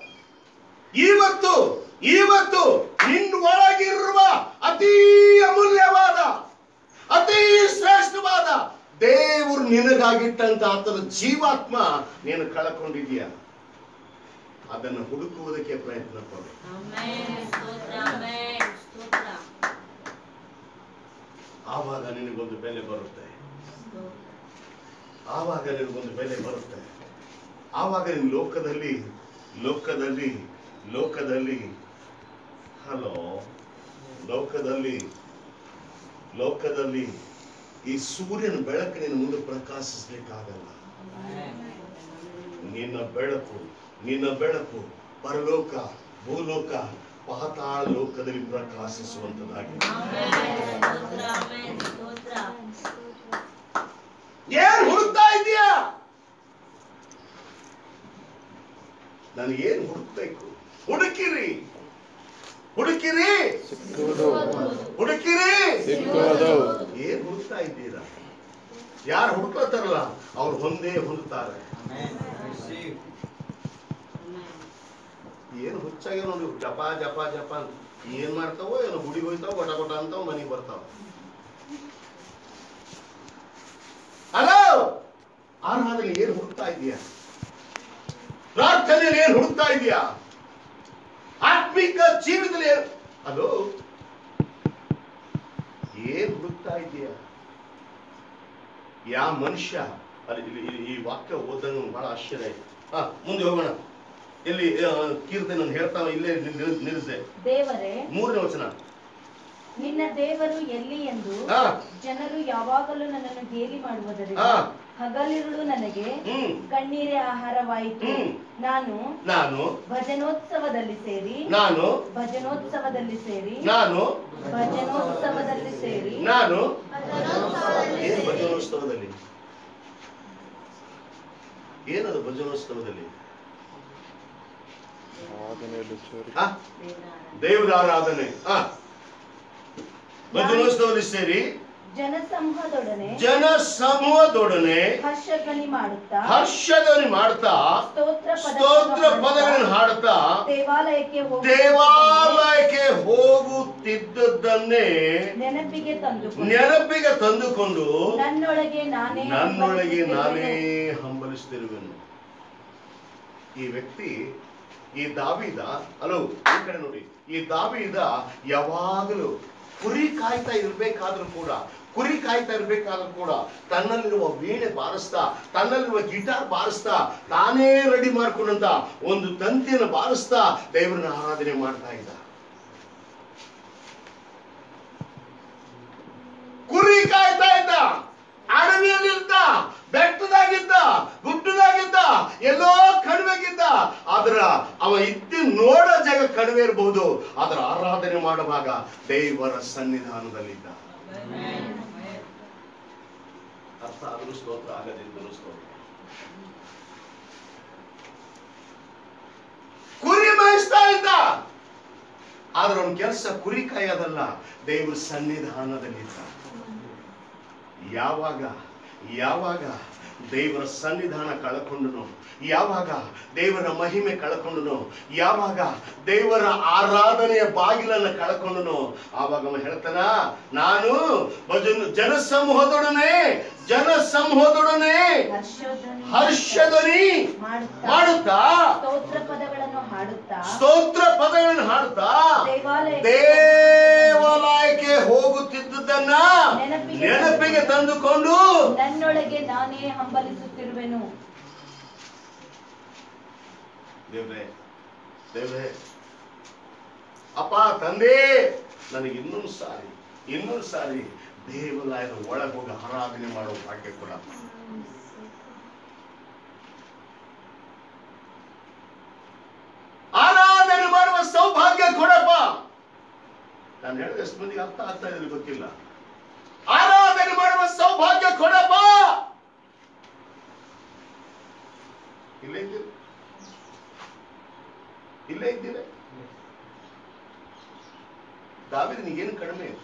ಇವತ್ತು ನಿನ್ನ ಒಳಗಿರುವ ಅತೀ ಅಮೂಲ್ಯವಾದ, ಅತೀ ಶ್ರೇಷ್ಠವಾದ ದೇವರು ನಿನಗಾಗಿಟ್ಟಂತ ಆತನ ಜೀವಾತ್ಮ ನೀನು ಕಳಕೊಂಡಿದೀಯ. ಅದನ್ನು ಹುಡುಕುವುದಕ್ಕೆ ಪ್ರಯತ್ನ ಪಡು. ಆವಾಗ ನಿನಗೊಂದು ಬೆಲೆ ಬರುತ್ತೆ, ಆವಾಗ ನಿನಗೊಂದು ಬೆಲೆ ಬರುತ್ತೆ. ಆವಾಗ ನೀನು ಲೋಕದಲ್ಲಿ ಹಲೋ, ಲೋಕದಲ್ಲಿ ಈ ಸೂರ್ಯನ ಬೆಳಕು ನಿನ್ನ ಮುಂದೆ ಪ್ರಕಾಶಿಸ್ಲಿಕ್ಕಾಗಲ್ಲ. ನಿನ್ನ ಬೆಳಕು ಪರಲೋಕ, ಭೂಲೋಕ, ಪಾತಾಳ ಲೋಕದಲ್ಲಿ ಪ್ರಕಾಶಿಸುವಂತದ್ದಾಗಿದೆ. ಏನ್ ಹುಡುಕ್ತಾ ಇದೀಯಾ? ನನಗೇನು ಹುಡುಕ್ಬೇಕು? ಹುಡುಕಿರಿ ಏನ್ ಹುಡುಕ್ತಾ ಇದ್ದೀರಾ? ಯಾರು ಹುಡುಕ್ತಾರಲ್ಲ ಅವ್ರು ಹೊಂದುತ್ತಾರೆ. ಏನು ಹುಚ್ಚಾಗಿ ನೋಡಿ, ಜಪ ಜಪ ಜಪ ಏನ್ ಮಾಡ್ತಾವೋ ಏನೋ, ಗುಡಿಗೆ ಹೋಯ್ತಾವ, ಗೊಟ ಅಂತಾವ, ಮನೆಗೆ ಬರ್ತಾವ. ಹಲೋ, ಆರಾಧನೆ ಏನ್ ಹುಡುಕ್ತಾ ಇದೀಯಾ? ಪ್ರಾರ್ಥನೆಯಲ್ಲಿ ಏನ್ ಹುಡುಕ್ತಾ ಇದೀಯಾ? ಆತ್ಮಿಕ ಜೀವಿತದಲ್ಲಿ ಅದು ಏನ್ ಹುಡುಕ್ತಾ ಇದೀಯಾ? ಯಾವ ಮನುಷ್ಯ ಈ ವಾಕ್ಯ ಓದಂಗ ಬಹಳ ಆಶ್ಚರ್ಯ ಆಯ್ತು. ಮುಂದೆ ಹೋಗೋಣ. ಇಲ್ಲಿ ಕೀರ್ತನೆ ಹೇಳ್ತಾವ, ಇಲ್ಲೇ ನಿಲ್ಲಿಸಿದೆ. ದೇವರೇ, 3ನೇ ವಚನ, ನಿನ್ನ ದೇವರು ಎಲ್ಲಿ ಎಂದು ಜನರು ಯಾವಾಗಲೂ ನನ್ನನ್ನು ಗೇಲಿ ಮಾಡುವುದರಿಂದ ಹಗಲಿರುಳು ನನಗೆ ಕಣ್ಣೀರೇ ಆಹಾರವಾಯಿತು. ನಾನು ಭಜನೋತ್ಸವದಲ್ಲಿ ಸೇರಿ ಏನದು ಭಜನೋತ್ಸವದಲ್ಲಿ? ದೇವರ ಆರಾಧನೆ. ಭಜನೋತ್ಸವದಲ್ಲಿ ಸೇರಿ ಜನಸಮೂಹದೊಡನೆ ಹರ್ಷಧ್ವನಿ ಮಾಡುತ್ತಾ ಸ್ತೋತ್ರ ಪದಗಳನ್ನು ಹಾಡುತ್ತಾ ದೇವಾಲಯಕ್ಕೆ ಹೋಗುತ್ತಿದ್ದದ್ದನ್ನೇ ನೆನಪಿಗೆ ತಂದುಕೊಂಡು ನನ್ನೊಳಗೆ ನಾನೇ ಹಂಬಲಿಸುತ್ತಿರುವೆನು. ಈ ವ್ಯಕ್ತಿ ಈ ದಾವೀದ ಅಲೋ ಈ ಕಡೆ ನೋಡಿ, ಈ ದಾವೀದ ಯಾವಾಗಲೂ ಕುರಿ ಕಾಯ್ತಾ ಇರ್ಬೇಕಾದ್ರೂ ಕೂಡ ತನ್ನಲ್ಲಿರುವ ವೀಣೆ ಬಾರಿಸ್ತಾ, ತನ್ನಲ್ಲಿರುವ ಗಿಟಾರ್ ಬಾರಿಸ್ತಾ, ತಾನೇ ರೆಡಿ ಮಾಡ್ಕೊಂಡಂತ ಒಂದು ತಂತಿಯನ್ನು ಬಾರಿಸ್ತಾ ದೇವರನ್ನ ಆರಾಧನೆ ಮಾಡ್ತಾ ಇದ್ದ. ಕುರಿ ಕಾಯ್ತಾ ಇದ್ದ, ಅಡವಿಯಲ್ಲಿದ್ದ, ಬೆಟ್ಟದಾಗಿದ್ದ, ಗುಡ್ಡದಾಗಿದ್ದ, ಎಲ್ಲೋ ಕಡಿಮೆಗಿದ್ದ. ಆದ್ರ ಅವ ಇದ್ದು ನೋಡೋ ಜಾಗ ಕಡಿಮೆ ಇರಬಹುದು, ಆದ್ರ ಆರಾಧನೆ ಮಾಡುವಾಗ ದೇವರ ಸನ್ನಿಧಾನದಲ್ಲಿದ್ದ. ಅರ್ಥ ಆದರೂ ಸ್ತೋತ್ರ, ಆಗದಿದ್ದರೂ ಸ್ತೋತ್ರ. ಕುರಿ ಮೇಯಿಸ್ತಾ ಇದ್ದ, ಆದ್ರೆ ಅವನ ಕೆಲಸ ಕುರಿ ಕಾಯೋದಲ್ಲ, ದೇವರ ಸನ್ನಿಧಾನದಲ್ಲಿದ್ದ. ಯಾವಾಗ ದೇವರ ಸನ್ನಿಧಾನ ಕಳ್ಕೊಂಡನು, ಯಾವಾಗ ದೇವರ ಮಹಿಮೆ ಕಳ್ಕೊಂಡನು, ಯಾವಾಗ ದೇವರ ಆರಾಧನೆಯ ಬಾಗಿಲನ್ನು ಕಳ್ಕೊಂಡನು, ಆವಾಗ ಅವ ಹೇಳ್ತಾನ, ನಾನು ಜನಸಮೂಹದೊಡನೆ ಹರ್ಷಧ್ವನಿ ಮಾಡುತ್ತಾ ಸ್ತೋತ್ರ ಪದಗಳನ್ನು ಹಾಡುತ್ತಾ ದೇವಾಲಯಕ್ಕೆ ಹೋಗುತ್ತಿದ್ದುದನ್ನ ನೆನಪಿಗೆ ತಂದುಕೊಂಡು ನನ್ನೊಳಗೆ ನಾನೇ ಹಂಬಲಿಸುತ್ತಿರುವೆನು. ದೇವ್ರೇ ಅಪ್ಪ ತಂದೆ, ನನಗೆ ಇನ್ನೊಂದು ಸಾರಿ ದೇವಾಲಯದ ಒಳಗೆ ಹೋಗಿ ಆರಾಧನೆ ಮಾಡೋ ಭಾಗ್ಯ ಕೂಡ. ಆರಾಧನೆ ಮಾಡುವ ಸೌಭಾಗ್ಯ ಕೊಡಪ್ಪ. ನಾನು ಹೇಳಿದ ಎಷ್ಟು ಮಂದಿಗೆ ಅರ್ಥ ಆಗ್ತಾ ಇದ್ರೆ ಗೊತ್ತಿಲ್ಲ. ಆರಾಧನೆ ಮಾಡುವ ಸೌಭಾಗ್ಯ ಕೊಡಪ್ಪ. ಇಲ್ಲೇ ಇದ್ದೀರ. ದಾವೀದನಿಗೆ ಏನು ಕಡಿಮೆ ಇತ್ತು?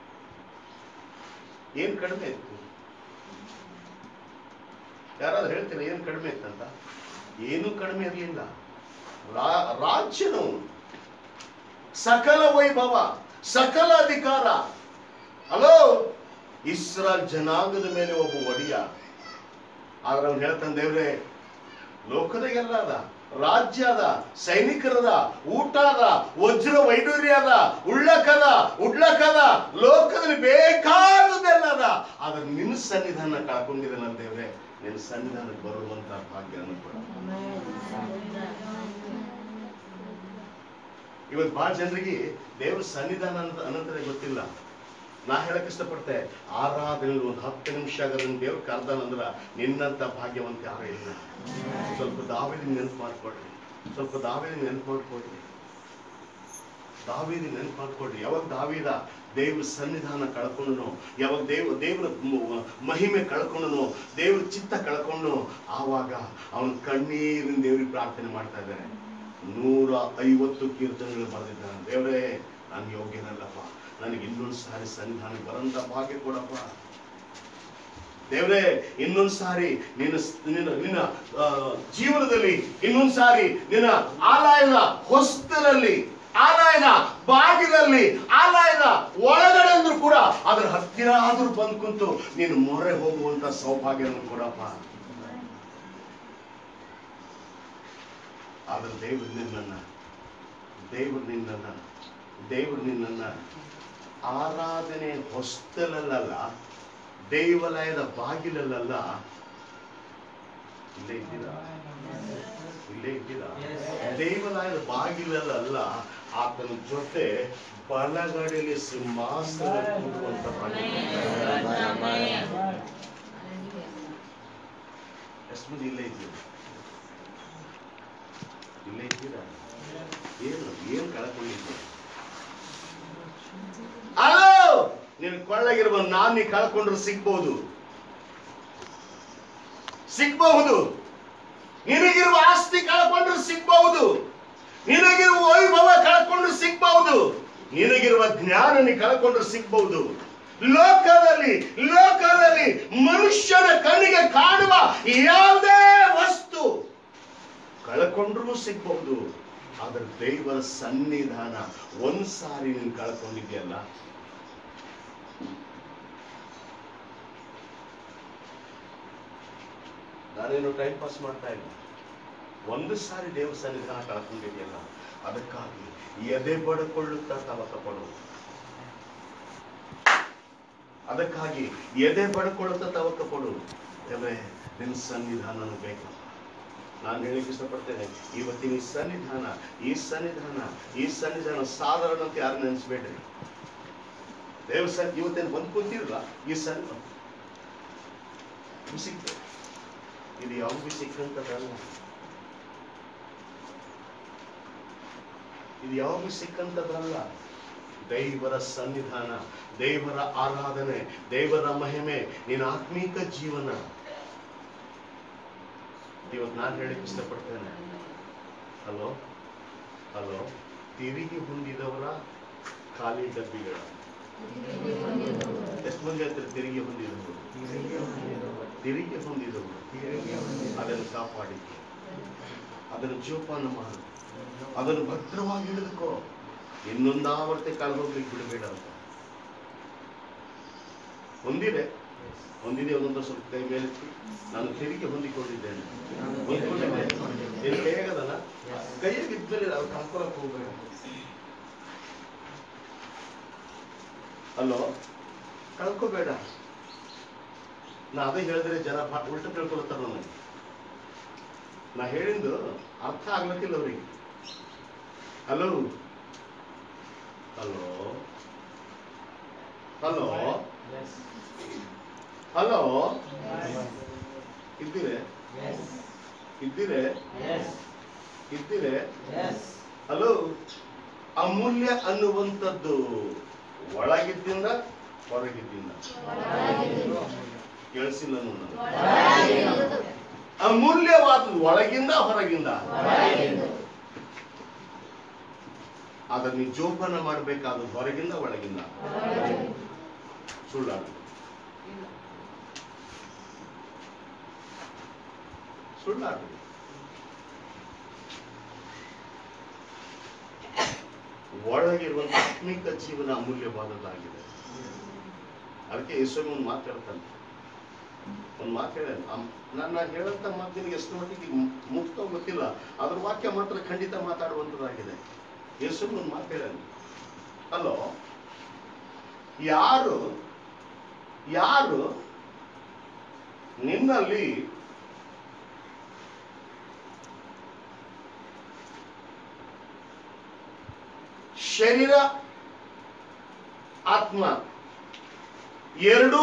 ಯಾರಾದ್ರೂ ಹೇಳ್ತೀರಾ ಏನು ಕಡಿಮೆ ಇತ್ತಂತ? ಏನು ಕಡಿಮೆ ಇರಲಿಲ್ಲ. ರಾಜ್ಯನು, ಸಕಲ ವೈಭವ, ಸಕಲ ಅಧಿಕಾರ. ಅಲೋ, ಇಸ್ರಾಯೇಲ್ ಜನಾಂಗದ ಮೇಲೆ ಒಬ್ಬ ಒಡೆಯ. ಆದ್ರೆ ಅವ್ನು ಹೇಳ್ತಾನೆ, ದೇವ್ರೆ ಲೋಕದಾಗೆಲ್ಲ ಅದ, ರಾಜ್ಯ ಅದ, ಸೈನಿಕರದ, ಊಟ ಅದ, ವಜ್ರ ವೈಡೂರ್ಯ ಅದ, ಉಡ್ಲಕ್ಕದ, ಲೋಕದಲ್ಲಿ ಬೇಕಾದದೆಲ್ಲ ಅದ. ಆದ್ರೆ ನಿನ್ನ ಸನ್ನಿಧಾನ ಕಳ್ಕೊಂಡಿದ್ದಾನ ದೇವ್ರೆ, ನಿನ್ನ ಸನ್ನಿಧಾನಕ್ಕೆ ಬರುವಂತ ಭಾಗ್ಯ ಕೂಡ. ಇವತ್ತು ಬಹಳ ಜನರಿಗೆ ದೇವ್ರ ಸನ್ನಿಧಾನ ಅನ್ನಂದ್ರೆ ಗೊತ್ತಿಲ್ಲ. ನಾ ಹೇಳಕ್ ಇಷ್ಟಪಡ್ತೆ, ಆರಾಧನೆ ಒಂದು 10 ನಿಮಿಷ ಆಗದನ್ನ ದೇವ್ರ ಕರ್ದಾನಂದ್ರ ನಿನ್ನಂತ ಭಾಗ್ಯವಂತ ಯಾರು ಇಲ್ಲ. ಸ್ವಲ್ಪ ದಾವೀದನ ನೆನಪು ಮಾಡ್ಕೊಡ್ರಿ, ದಾವೀದನ ನೆನಪು ಮಾಡ್ಕೊಡ್ರಿ. ಯಾವಾಗ ದಾವೀದ ದೇವ್ರ ಸನ್ನಿಧಾನ ಕಳ್ಕೊಂಡನು, ಯಾವಾಗ ದೇವ್ರ ಮಹಿಮೆ ಕಳ್ಕೊಂಡನು, ದೇವ್ರ ಚಿತ್ತ ಕಳ್ಕೊಂಡು, ಆವಾಗ ಅವನ ಕಣ್ಣೀರಿನ ದೇವ್ರಿಗೆ ಪ್ರಾರ್ಥನೆ ಮಾಡ್ತಾ ಇದ್ದಾನೆ. 150 ಕೀರ್ತನೆಗಳು ಬರೆದಿದ್ದಾನೆ. ದೇವ್ರೇ, ನಾನು ಯೋಗ್ಯನಲ್ಲಪ್ಪ, ನನಗೆ ಇನ್ನೊಂದು ಸಾರಿ ಸನ್ನಿಧಾನಕ್ಕೆ ಬರಂತ ಭಾಗ್ಯ ಕೊಡಪ್ಪ. ದೇವ್ರೇ, ಇನ್ನೊಂದು ಸಾರಿ ನಿನ್ನ ಜೀವನದಲ್ಲಿ, ಇನ್ನೊಂದು ಸಾರಿ ನಿನ್ನ ಆಲಯದ ಹೊಸ್ತಲಲ್ಲಿ, ಆಲಯದ ಬಾಗಿಲಲ್ಲಿ, ಆಲಯದ ಒಳಗಡೆ ಅಂದ್ರೂ ಕೂಡ ಅದರ ಹತ್ತಿರ ಆದ್ರೂ ಬಂದು ಕುಂತು ನೀನು ಮೊರೆ ಹೋಗುವಂತ ಸೌಭಾಗ್ಯವನ್ನು ಕೊಡಪ್ಪ. ಆದ್ರೆ ದೇವರು ನಿನ್ನನ್ನ ಆರಾಧನೆ ಹೊಸ್ತಲಲ್ಲ, ದೇವಾಲಯದ ಬಾಗಿಲಲ್ಲ, ಇಲ್ಲೇ ಇದ್ದೀರಾ? ದೇವಾಲಯದ ಬಾಗಿಲಲ್ಲ, ಆತನ ಜೊತೆ ಬಲಗಡೆಯಲ್ಲಿ ಸಿಂಹಾಸನ ಕೂರುವಂತ ಎಷ್ಟು ಮಂದಿ ಇಲ್ಲೇ ಇದ್ದೀರಾ? ಏನು ಕಳ್ಕೊಂಡಿದ್ದೀರ? ಅಲೋ, ನೀನು ಕೊಳ್ಳಗಿರುವ ನಾನ್ ನೀ ಕಳ್ಕೊಂಡ್ರೆ ಸಿಗ್ಬಹುದು. ನಿನಗಿರುವ ಆಸ್ತಿ ಕಳ್ಕೊಂಡ್ರೆ ಸಿಗ್ಬಹುದು, ನಿನಗಿರುವ ವೈಭವ ಕಳ್ಕೊಂಡ್ರೆ ಸಿಗ್ಬಹುದು, ನಿನಗಿರುವ ಜ್ಞಾನ ನೀ ಕಳ್ಕೊಂಡ್ರೆ ಸಿಗ್ಬಹುದು. ಲೋಕದಲ್ಲಿ ಮನುಷ್ಯನ ಕಣ್ಣಿಗೆ ಕಾಣುವ ಯಾವುದೇ ವಸ್ತು ಕಳ್ಕೊಂಡ್ರೂ ಸಿಗ್ಬಹುದು. ಆದ್ರೆ ದೇವರ ಸನ್ನಿಧಾನ ಒಂದ್ಸಾರಿ ನೀನು ಕಳ್ಕೊಂಡಿದ್ಯಲ್ಲ, ನಾನೇನು ಟೈಮ್ ಪಾಸ್ ಮಾಡ್ತಾ ಇಲ್ಲ. ಒಂದು ಸಾರಿ ದೇವರ ಸನ್ನಿಧಾನ ಕಳ್ಕೊಂಡಿದೆಯಲ್ಲ, ಅದಕ್ಕಾಗಿ ಎದೆ ಬಡಕೊಳ್ಳುತ್ತಾ ತವಕ ಪಡು. ಅದಕ್ಕಾಗಿ ಎದೆ ಬಡ್ಕೊಳ್ಳುತ್ತಾ ತವಕ ಪಡು. ದೇವರೇ, ನಿನ್ನ ಸನ್ನಿಧಾನ ಬೇಕು. ನಾನು ಹೇಳಿಕ್ಕೆ ಇಷ್ಟಪಡ್ತೇನೆ, ಇವತ್ತಿನ ಈ ಸನ್ನಿಧಾನ ಸಾಧಾರಣ ಅಂತ ಯಾರು ನೆನೆಸ್ಬೇಡ್ರಿ. ದೇವ್ರ ಇವತ್ತೇನು ಬಂದು ಕೂತಿರಲ್ಲ, ಈ ಸನ್ನಿಧಾನ ಸಿಗ್ತದೆ. ಇದು ಯಾವಾಗ ಸಿಕ್ಕಂತದಲ್ಲ, ಇದು ಯಾವಾಗ ಸಿಕ್ಕಂತದಲ್ಲ. ದೇವರ ಸನ್ನಿಧಾನ, ದೇವರ ಆರಾಧನೆ, ದೇವರ ಮಹಿಮೆ, ನಿನ್ನ ಆತ್ಮೀಕ ಜೀವನ. ಇವತ್ತು ನಾನು ಹೇಳಿಕ್ಕೆ ಇಷ್ಟಪಡ್ತೇನೆ. ಹಲೋ, ತಿರುಗಿ ಹೊಂದಿದವರ ಖಾಲಿ ಡಬ್ಬಿಗಳ. ಎಷ್ಟು ಮಂದಿ ಹೇಳ್ತಾರೆ ತಿರುಗಿ ಹೊಂದಿದವರು? ತಿರುಗಿ ಹೊಂದಿದವರು ಅದನ್ನು ಕಾಪಾಡಿ, ಅದನ್ನು ಜೋಪಾನ ಮಾಡು, ಅದನ್ನು ಭದ್ರವಾಗಿ ಹಿಡಿದುಕೋ. ಇನ್ನೊಂದು ಆವರ್ತಿ ಕಳೆದು ಹೋಗ್ಲಿಕ್ಕೆ ಬಿಡಬೇಡ ಅಂತ. ಹೊಂದಿದೆ ಒಂದೊಂದು ಸ್ವಲ್ಪ ಕೈ ಮೇಲೆ ನಾನು ತಿರುಗಿ ಹೊಂದಿಕೊಂಡಿದ್ದೇನೆ. ಕೈಯಾಗದಲ್ಲ, ಕೈಯಾಗಿದ್ಮೇಲೆ ಅದು ಕಳ್ಕೊಳಕ್ ಹೋಗ್ಬೇಡ. ಅಲ್ಲೋ, ಕಳ್ಕೋಬೇಡ. ನಾ ಅದೇ ಹೇಳಿದ್ರೆ ಜನ ಉಲ್ಟ ತಿಳ್ಕೊಳ್ತಾರ ನನಗೆ. ನಾ ಹೇಳಿದ್ದು ಅರ್ಥ ಆಗ್ಲಕ್ಕಿಲ್ಲ ಅವ್ರಿಗೆ. ಹಲೋ ಹಲೋ ಹಲೋ ಹಲೋ, ಇದ್ದೀರೆ ಹಲೋ. ಅಮೂಲ್ಯ ಅನ್ನುವಂಥದ್ದು ಒಳಗಿದ್ದಿಂದ ಹೊರಗಿದ್ದಿಂದ. ಕೇಳಿಸಿಲ್ಲ ನಾನು. ಅಮೂಲ್ಯವಾದದ್ದು ಒಳಗಿಂದ ಹೊರಗಿಂದ. ಅದನ್ನ ನೀ ಜೋಪಾನ ಮಾಡಬೇಕಾದ ಹೊರಗಿಂದ ಒಳಗಿಂದ. ಸುಳ್ಳಾಡು ಒಳಗಿರುವಂತ ಆತ್ಮಿಕ ಜೀವನ ಅಮೂಲ್ಯವಾದದ್ದಾಗಿದೆ. ಅದಕ್ಕೆ ಯೇಸುವಿನ ಒಂದು ಮಾತು ಹೇಳ್ತಾನೆ. ಒಂದು ಮಾತು ಹೇಳ, ನಾನು ಹೇಳಂತ ಮಾತು ನಿನಗೆ ಎಷ್ಟು ಮಟ್ಟಿಗೆ ಮುಕ್ತ ಗೊತ್ತಿಲ್ಲ, ಅದ್ರ ವಾಕ್ಯ ಮಾತ್ರ ಖಂಡಿತ ಮಾತಾಡುವಂಥದ್ದಾಗಿದೆ. ಯೇಸುವಿನ ಒಂದು ಮಾತು ಹೇಳ. ಅಲ್ಲೋ, ಯಾರು ನಿನ್ನಲ್ಲಿ ಶರೀರ ಆತ್ಮ ಎರಡೂ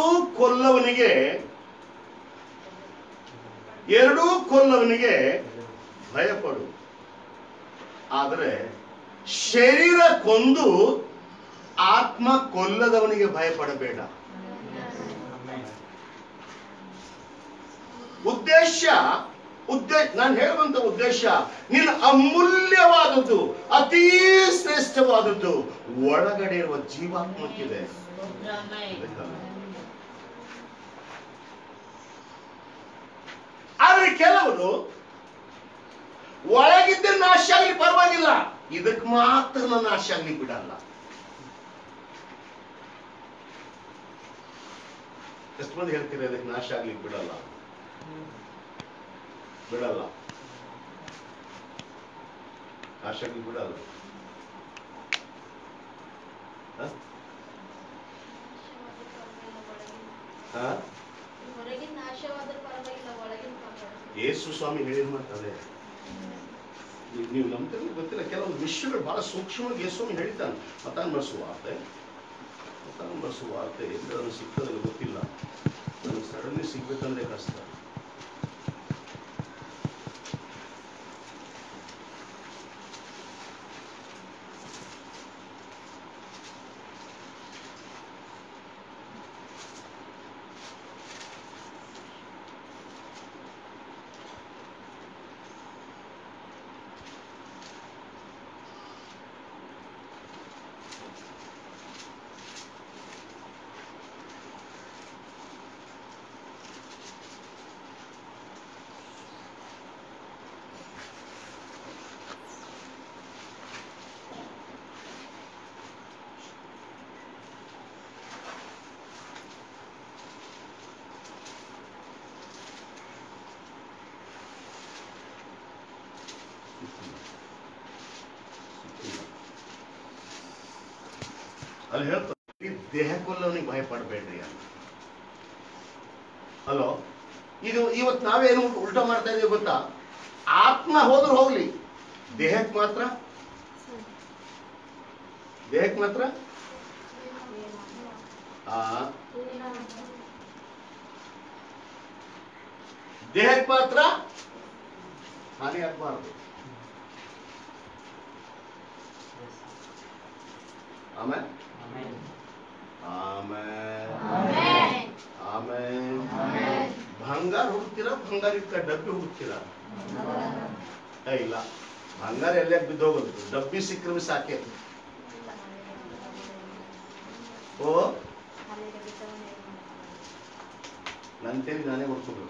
ಕೊಲ್ಲವನಿಗೆ ಭಯಪಡು. ಆದರೆ ಶರೀರ ಕೊಂದು ಆತ್ಮ ಕೊಲ್ಲದವನಿಗೆ ಭಯಪಡಬೇಡ. ನಾನು ಹೇಳುವಂತ ಉದ್ದೇಶ, ನಿನ್ನ ಅಮೂಲ್ಯವಾದದ್ದು, ಅತೀ ಶ್ರೇಷ್ಠವಾದದ್ದು ಒಳಗಡೆ ಇರುವ ಜೀವಾತ್ಮಕ್ಕಿದೆ. ಆದ್ರೆ ಕೆಲವರು ಒಳಗಿದ್ದ ನಾಶ ಆಗ್ಲಿ ಪರವಾಗಿಲ್ಲ, ಇದಕ್ಕೆ ಮಾತ್ರ ನಾನು ನಾಶ ಆಗ್ಲಿ ಬಿಡಲ್ಲ. ಎಷ್ಟು ಮಂದಿ ಹೇಳ್ತೀರಾ ಇದಕ್ಕೆ ನಾಶ ಆಗ್ಲಿಕ್ಕೆ ಬಿಡಲ್ಲ? ನಾಶ ಆಗ್ಲಿಕ್ಕೆ ಬಿಡಲ್ಲ. ಯೇಸು ಸ್ವಾಮಿ ಹೇಳಿದ ಮಾತದೆ. ನೀವು ನಂಬ್ತೀರಿ ಗೊತ್ತಿಲ್ಲ, ಕೆಲವೊಂದು ವಿಷಯಗಳು ಬಹಳ ಸೂಕ್ಷ್ಮವಾಗಿ ಯೇಸು ಸ್ವಾಮಿ ಹೇಳ್ತಾನೆ. ಮತಾನುಭವಿಸುವ ವಾರ್ತೆ ಎಲ್ಲಿ ನನಗೆ ಸಿಗ್ತದೆ ಗೊತ್ತಿಲ್ಲ. ನನಗೆ ಸಡನ್ಲಿ ಸಿಗ್ಬೇಕಂದ್ರೆ ಕಷ್ಟ. ಅಲ್ಲಿ ಹೇಳ್ತಾರೆ ದೇಹಕ್ಕೊಲ್ಲವನಿಗೆ ಭಯ ಪಡಬೇಡ್ರಿ ಅಂತ. ಅಲೋ, ಇದು ಇವತ್ತು ನಾವೇನು ಉಲ್ಟಾ ಮಾಡ್ತಾ ಇದೀವಿ ಗೊತ್ತಾ? ಆತ್ಮ ಹೋದ್ರು ಹೋಗ್ಲಿ, ದೇಹಕ್ಕೆ ಮಾತ್ರ ದೇಹಕ್ಕೆ ಮಾತ್ರ ಹಾನಿ ಆಗಬಾರ್ದು. ಆಮೇಲೆ ಬಂಗಾರ ಹುಡುಕ್ತೀರಾ, ಬಂಗಾರ ಇಟ್ಟ ಡಬ್ಬಿ ಹುಡುಕ್ತೀರಾ? ಇಲ್ಲ, ಬಂಗಾರ ಎಲ್ಲೇ ಬಿದ್ದೋಗೋದು, ಡಬ್ಬಿ ಸಿಕ್ಕರೆ ಸಾಕೆ. ಓ, ನಂತೇಳಿ ನಾನೇ ಹುಡ್ಕೋದು.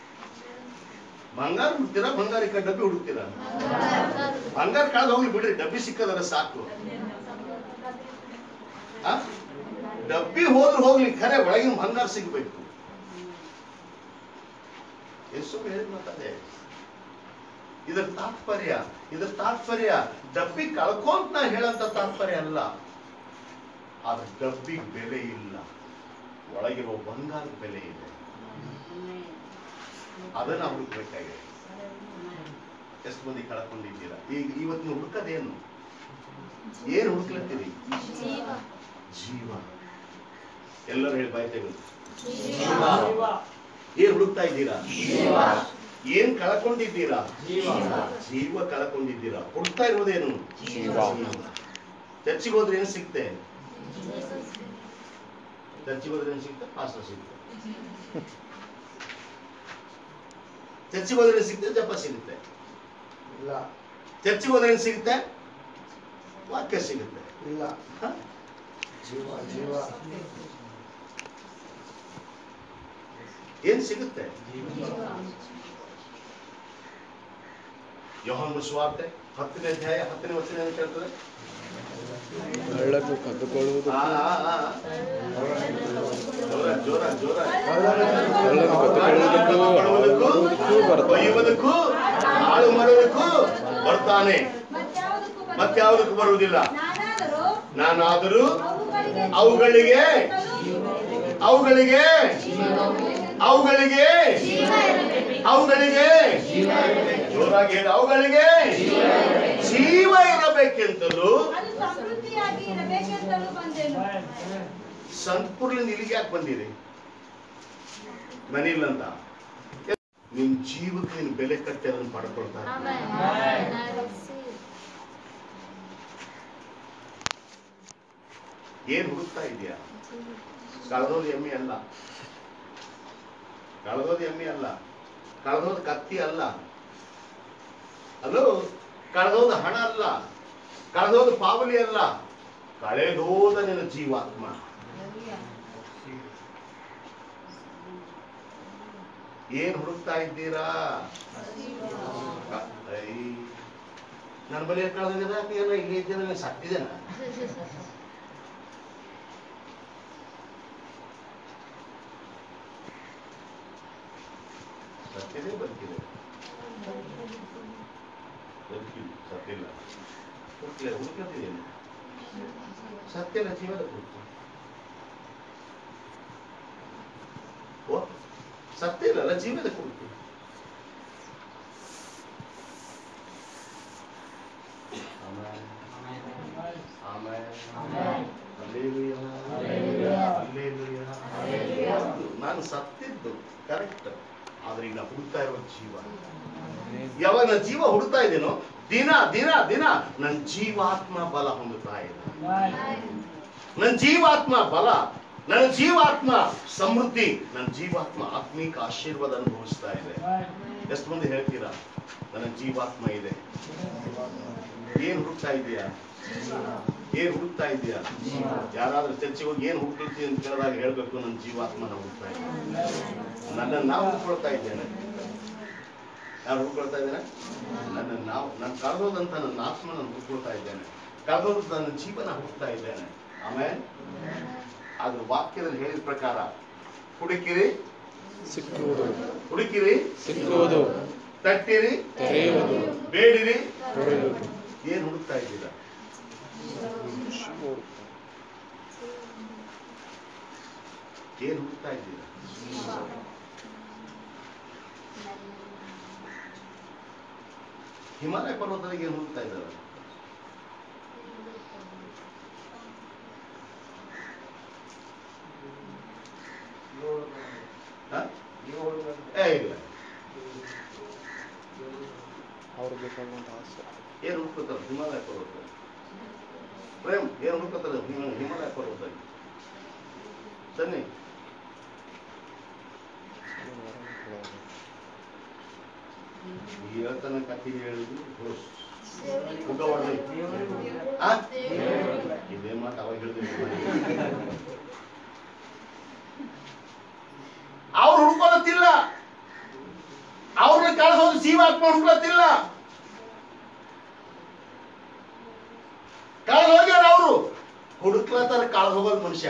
ಬಂಗಾರ ಹುಡುಕ್ತೀರಾ, ಬಂಗಾರ ಇಟ್ಟ ಡಬ್ಬಿ ಹುಡುಕ್ತೀರಾ? ಬಂಗಾರ ಕಳೆದು ಹೋಗ್ಲಿ ಬಿಡ್ರಿ, ಡಬ್ಬಿ ಸಿಕ್ಕದರ ಸಾಕು. ಡಬ್ಬಿ ಹೋದ್ರು ಹೋಗ್ಲಿ, ಖರೆ ಒಳಗಿನ ಬಂಗಾರ ಸಿಗ್ಬೇಕು. ಯೇಸು ಹೇಳಿದ ಮಾತದೆ. ಇದರ ತಾತ್ಪರ್ಯ ಡಬ್ಬಿ ಕಳ್ಕೊಂತ ನಾ ಹೇಳಂತ ತಾತ್ಪರ್ಯ ಅಲ್ಲ. ಆದ್ರೆ ಡಬ್ಬಿಗೆ ಬೆಲೆ ಇಲ್ಲ, ಒಳಗಿರೋ ಬಂಗಾರದ ಬೆಲೆ ಇದೆ. ಅದನ್ನ ಹುಡುಕ್ಬೇಕಾಗಿದೆ. ಎಷ್ಟು ಮಂದಿ ಕಳ್ಕೊಂಡಿದ್ದೀರಾ? ಈಗ ಇವತ್ತು ನೀವು ಹುಡುಕದೇನು? ಏನ್ ಹುಡುಕ್ಲತ್ತೀರಿ? ಜೀವ. ಎಲ್ಲರೂ ಹೇಳಿ ಬಾಯಿ ತೆಗೆದು. ಏನ್ ಹುಡುಕ್ತಾ ಇದ್ದೀರಾ? ಏನ್ ಕಳ್ಕೊಂಡಿದ್ದೀರಾ? ಜೀವ ಕಳ್ಕೊಂಡಿದ್ದೀರಾ. ಹುಡುಕ್ತಾ ಇರೋದೇನು? ಚರ್ಚಿಗೆ ಹೋದ್ರೆ ಏನ್ ಸಿಗ್ತೆ? ಚರ್ಚಿಗೆ ಹೋದ್ರೆ ಏನ್ ಸಿಗ್ತೆ? ಪಾಸ್ಟರ್ ಸಿಗ್ತೆ. ಚರ್ಚಿಗೆ ಹೋದ್ರೆ ಏನ್ ಸಿಗ್ತೆ? ಜಪ ಸಿಗುತ್ತೆ. ಚರ್ಚಿಗೆ ಹೋದ್ರೆ ಏನ್ ಸಿಗುತ್ತೆ? ವಾಕ್ಯ ಸಿಗುತ್ತೆ. ಇಲ್ಲ, ಜೀವ ಏನ್ ಸಿಗುತ್ತೆ? ಯೋಹಾನನ ಸುವಾರ್ತೆ 10ನೇ ಅಧ್ಯಾಯ 10ನೇ ವಚನ ಏನು ಹೇಳ್ತದೆ? ಹಳ್ಳಕ್ಕೂ ಕದ್ದುಕೊಳ್ಳುವುದು, ಒಯ್ಯುವುದಕ್ಕೂ ಹಾಳು ಮಾಡುವುದಕ್ಕೂ ಬರ್ತಾನೆ, ಮತ್ಯಾವುದಕ್ಕೂ ಬರುವುದಿಲ್ಲ. ನಾನಾದರೂ ಅವುಗಳಿಗೆ ಜೋರಾಗಿ ಹೇಳಿ, ಅವುಗಳಿಗೆ ಜೀವ ಇರಬೇಕೆಂತಲೂ ಸಂತಪುರ್ಲಿಂದ ಇಲ್ಲಿಗೆ ಯಾಕೆ ಬಂದಿರಿ? ಮನಿಲ್ಲಂತ ನಿನ್ ಜೀವಕ್ಕೆ ನೀನು ಬೆಲೆ ಕಟ್ಟಿ ಅದನ್ನು ಪಡ್ಕೊಳ್ತಾರೆ. ಏನ್ ಹುಡುಕ್ತಾ ಇದೆಯಾ? ಕಳೆದೋದು ಎಮ್ಮೆ ಅಲ್ಲ, ಕಳೆದೋದು ಕತ್ತಿ ಅಲ್ಲ, ಅಲ್ಲೋ, ಕಳೆದೋದು ಹಣ ಅಲ್ಲ, ಕಳೆದೋದು ಪಾವಲಿ ಅಲ್ಲ, ಕಳೆದೋದ ನಿನ್ನ ಜೀವಾತ್ಮ. ಏನ್ ಹುಡುಕ್ತಾ ಇದ್ದೀರಾ? ನನ್ನ ಬಳಿ ಕಳೆದಿದೆ, ಇಲ್ಲಿ ಇದ್ದೇನೆ, ಸತ್ತಿದ್ದೇನ? ಸತ್ತಿದೆ, ಬದುಕಿದೆ, ಸತ್ತಿಲ್ಲ, ಹುಡುಕತಿದ್ದೇನೆ. ಸತ್ಯನ ಜೀವದ ಕುರಿತು ಸತ್ಯ ಇಲ್ಲಲ್ಲ, ಜೀವದ ಕುರಿತು. ನಾನು ಸತ್ತಿದ್ದು ಕರೆಕ್ಟ್, ಆದ್ರೆ ಈಗ ಹುಡುಕ್ತಾ ಇರೋ ಜೀವ. ಯಾವಾಗ ನನ್ನ ಜೀವ ಹುಡುಕ್ತಾ ಇದ್ದೇನೋ, ದಿನ ದಿನ ದಿನ ನನ್ನ ಜೀವಾತ್ಮ ಬಲ ಹೊಂದುತ್ತಾ ಇದೆ. ನನ್ನ ಜೀವಾತ್ಮ ಬಲ, ನನ್ನ ಜೀವಾತ್ಮ ಸಮೃದ್ಧಿ, ನನ್ನ ಜೀವಾತ್ಮ ಆತ್ಮಿಕ ಆಶೀರ್ವಾದ ಅನುಭವಿಸ್ತಾ ಇದೆ. ಎಷ್ಟು ಮಂದಿ ಹೇಳ್ತೀರಾ ನನ್ನ ಜೀವಾತ್ಮ ಇದೆ? ಏನ್ ಹುಡುಕ್ತಾ ಇದೆಯಾ? ಯಾರಾದ್ರೂ ಚರ್ಚೆಗೆ ಹೋಗಿ ಏನ್ ಹುಡುಕ್ತಿ ಅಂತ ಕೇಳಿದಾಗ ಹೇಳ್ಬೇಕು, ನನ್ನ ಜೀವಾತ್ಮನ ಹುಡುಕ್ತಾ ಇದ್ದೇನೆ. ನನ್ನನ್ನು ನಾವು ಹುಡ್ಕೊಳ್ತಾ ಇದ್ದೇನೆ. ಯಾರು ಹುಡ್ಕೊಳ್ತಾ ಇದ್ದೇನೆ? ನಾನು ಕಳೆದೋದಂತ ನನ್ನ ಆತ್ಮ ನಾನು ಹುಡ್ಕೊಳ್ತಾ ಇದ್ದೇನೆ, ಕಳೆದೋದ ನನ್ನ ಜೀವನ ಹುಡುಕ್ತಾ ಇದ್ದೇನೆ. ಆಮೇಲೆ ಅದ್ರ ವಾಕ್ಯದಲ್ಲಿ ಹೇಳಿದ ಪ್ರಕಾರ ಹುಡುಕಿರಿ ಸಿಕ್ಕುವುದು, ಹುಡುಕಿರಿ ಸಿಕ್ಕುವುದು, ತಟ್ಟಿರಿ ತೆರೆಯುವುದು, ಬೇಡಿರಿ ದೊರೆಯುವುದು. ಏನ್ ಹುಡುಕ್ತಾ ಇದ್ದೀರಾ? ಏನ್ ಹುಡುಕ್ತಾ ಇದ್ದೀರಾ? ಹಿಮಾಲಯ ಪರ್ವತದಲ್ಲಿ ಏನ್ ಹುಡುಕ್ತಾ ಇದ್ದಾರೆ? ಇಲ್ಲ, ಅವ್ರಿಗೆ ಬೇಕಾಗುವಂತ ಆಸೆ. ಏನ್ ಹುಡುಕ್ತಾರೆ ಹಿಮಾಲಯ ಪರ್ವತ? ಪ್ರೇಮ್ ಏನ್ ಹುಡುಕ್ತಾರೆ ಹಿಮಾಲಯ ಪರ್ವತ? ಸನ್ನಿ ಹೇಳ್ತಾನೆ ಕಥೆ ಹೇಳಿದ್ರು ಮುಖ ಹೊಡೆದ ಇದೇ ಮಾತು ಅವಾಗ ಹೇಳಿದ್ರು. ಅವ್ರು ಹುಡ್ಕೊಳತ್ತಿಲ್ಲ, ಅವ್ರನ್ನ ಕಳಿಸೋದು ಜೀವಾತ್ಮ ಹುಡ್ಕೊಳತ್ತಿಲ್ಲ. ಕಳೆದು ಹೋಗ್ಯಾರ ಅವರು, ಹುಡುಕ್ಲತ್ತಾರ ಕಳೆದು ಹೋಗೋದು ಮನುಷ್ಯ.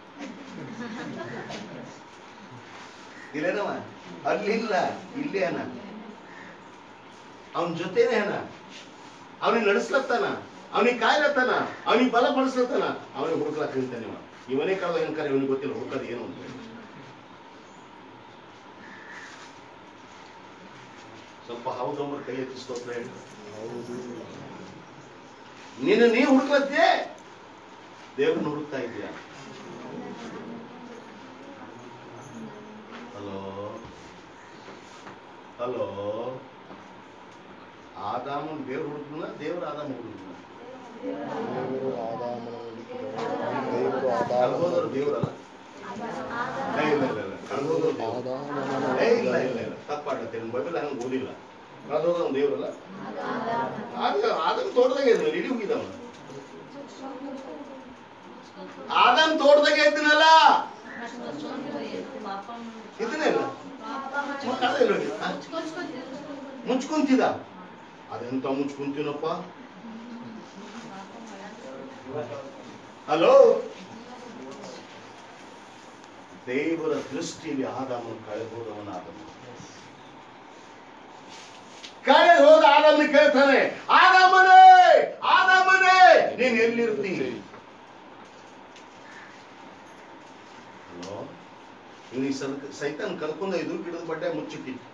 ಇಲ್ಲೇನವ ಅಲ್ಲಿಲ್ಲ, ಇಲ್ಲೇ ಅನ, ಅವನ ಜೊತೆನೇ ಅನ, ಅವನಿಗೆ ನಡೆಸ್ಲತ್ತಾನ, ಅವನಿಗೆ ಕಾಯ್ಲತ್ತಾನ, ಅವನಿಗೆ ಬಲ ಪಡಿಸ್ಲತ್ತಾನ, ಅವನಿಗೆ ಹುಡುಕ್ಲಕ್ಕ ನಿಂತಾನೆ. ಇವನೇ ಕಳೆದ ಏನಕ್ಕಾರ ಇವನಿಗೆ ಗೊತ್ತಿಲ್ಲ ಹುಡುಕದು ಏನು ಅಂತ. ಸ್ವಲ್ಪ ಹೌದೊಬ್ಬರು ಕೈ ಎತ್ತಿಸ್ತೋತ್ರ ಹೇಳಿ. ನೀನು ನೀ ಹುಡುಕ್ಲತ್ತೆ, ದೇವ್ರನ್ನ ಹುಡುಕ್ತಾ ಇದೀಯ. ಹಲೋ ಹಲೋ, ಆದಾಮನ್ ದೇವ್ರು ಹುಡುಕ್ನ, ದೇವ್ರ ಆದಾಮ ಹುಡುಕ್ನ? ಕಳ್ದೋದ್ರು ದೇವ್ರಲ್ಲ. ಇಲ್ಲ ಇಲ್ಲ ಇಲ್ಲ, ತಪ್ಪಾಡ್ತೇನೆ. ಬೈಬಲ್ ಹಂಗ ಓದಿಲ್ಲ. ಕಳ್ದೋದ ದೇವ್ರಲ್ಲ, ಆದಮ್ ತೋಟದಾಗ ಇದ್ನಲ್ಲ, ಇಡೀ ಹೋಗಿದವ. ಆದಮ್ ತೋಟದಾಗ ಇದ್ದನಲ್ಲ, ಇದನ್ನೇ ಇಲ್ಲ ಮುಚ್ಕೊಂತಿದ. ಅದೆಂತ ಮುಚ್ಕೊಂತೀನಪ್ಪ? ಹಲೋ, ದೇವರ ದೃಷ್ಟಿಯಲ್ಲಿ ಆದಾಮನು ಕಳೆದೋದವನ. ಕಳೆದು ಹೋದ ಆದಾಮನ ಕೇಳ್ತಾನೆ, ಆದಾಮನೇ ಆದಾಮನೇ ನೀನ್ ಎಲ್ಲಿರ್ತೀನಿ? ಹಲೋ, ಇವನಿಗೆ ಸೈತಾನ್ ಕರ್ಕೊಂಡ ಇದು ಗಿಡದ ಬಡ್ಡೆ ಮುಚ್ಚಿಟ್ಟಿತ್ತು.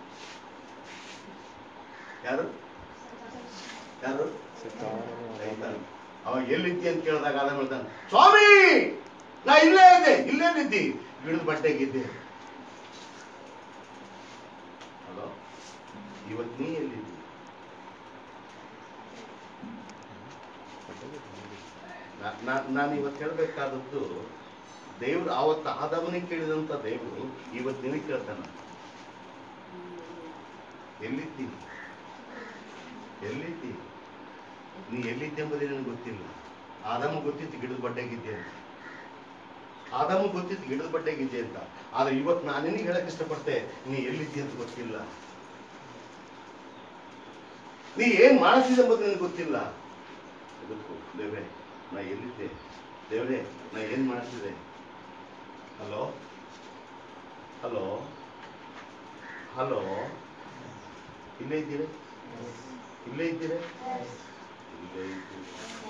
ಯಾರು ಯಾರು? ಸೈತಾನ್. ಅವಾಗ ಎಲ್ಲಿದ್ದಿ ಅಂತ ಕೇಳಿದಾಗ ಆದಾಮ ಹೇಳ್ತಾನೆ, ಸ್ವಾಮಿ ನಾ ಇಲ್ಲೇ ಇದ್ದೆ. ಇಲ್ಲೇನಿದ್ದಿ? ಗಿಡದ ಬಟ್ಟೆಗಿದ್ದೆ. ಹಲೋ, ಇವತ್ತು ನೀ ಎಲ್ಲಿದ್ದಿ? ನಾನು ಇವತ್ತು ಹೇಳ್ಬೇಕಾದದ್ದು, ದೇವ್ರು ಆವತ್ತು ಆದಾಮನಿಗೆ ಕೇಳಿದಂತ ದೇವ್ರು ಇವತ್ತು ನಿನಗೆ ಕೇಳ್ತಾನ, ಎಲ್ಲಿದ್ದಿ? ಎಲ್ಲಿದ್ದಿ? ನೀ ಎಲ್ಲಿದ್ದೆ ಎಂಬುದೇ ನನಗೆ ಗೊತ್ತಿಲ್ಲ. ಆದಾಮ ಗೊತ್ತಿತ್ತು ಗಿಡದ ಬಡ್ಡೆಗಿದ್ದೆ ಅಂತ, ಆದಾಮ ಗೊತ್ತಿತ್ತು ಗಿಡದ ಬಡ್ಡೆಗಿದ್ದೆ ಅಂತ. ಆದ್ರೆ ಇವತ್ತು ನಾನು ನಿನಗೆ ಹೇಳಕ್ ಇಷ್ಟಪಡ್ತೆ, ನೀ ಎಲ್ಲಿದ್ದಿ ಅಂತ ಗೊತ್ತಿಲ್ಲ. ನೀ ಏನ್ ಮಾಡ್ತಿದ್ದೆ ಎಂಬುದು ನನಗೆ ಗೊತ್ತಿಲ್ಲ. ಗೊತ್ತು ದೇವ್ರೆ, ನಾ ಎಲ್ಲಿದ್ದೆ? ದೇವ್ರೆ, ನಾ ಏನ್ ಮಾಡ್ತಿದ್ದೆ? ಹಲೋ ಹಲೋ ಹಲೋ, ಇಲ್ಲೇ ಇದ್ದೀರ? ಇಲ್ಲೇ ಇದ್ದೀರ? ಇಲ್ಲೇ ಇದ್ದೀರ?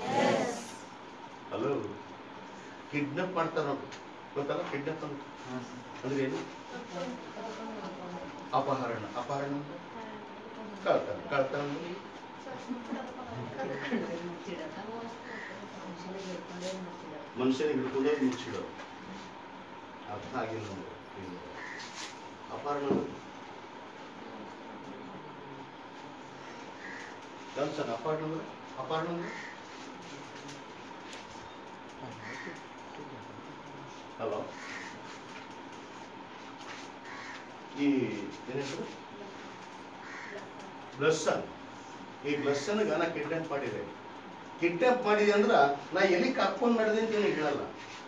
ಹಲೋ, ಕಿಡ್ನಾಪ್ ಮಾಡ್ತಾರ ನೋಡು, ಗೊತ್ತಲ್ಲ ಕಿಡ್ನಾಪ್ ಅಂದ್ರೆ ಏನು? ಅಪಹರಣ. ಅಪಹರಣ ಅಂದ್ರೆ ಕಳ್ತನ. ಕಳ್ತನ ಅಂದ್ರೆ ಮನುಷ್ಯನಿಗೆ ಹಿಡ್ಕೊಂಡೋಗಿ ಮುಚ್ಚಿಡೋದು. ಅರ್ಥ ಆಗಿಲ್ಲ ನಮ್ಗೆ. ಅಪಹರಣ ಕಳ್ತನ. ಅಪಹರಣ ಅಂದ್ರೆ ಅಪಹರಣ ಅಂದ್ರೆ ಹಲೋ, ಈ ಏನೇನು ಬ್ಲಸ್ಸನ್, ಈ ಬ್ಲಸ್ಸನ್ ನಾ ಕಿಡ್ನಾಪ್ ಮಾಡಿದೆ. ಕಿಡ್ನಾಪ್ ಮಾಡಿದೆ ಅಂದ್ರ ನಾ ಎಲ್ಲಿ ಕರ್ಕೊಂಡ್ ಮಾಡಿದೆ ಅಂತ ಏನು ಹೇಳಲ್ಲ.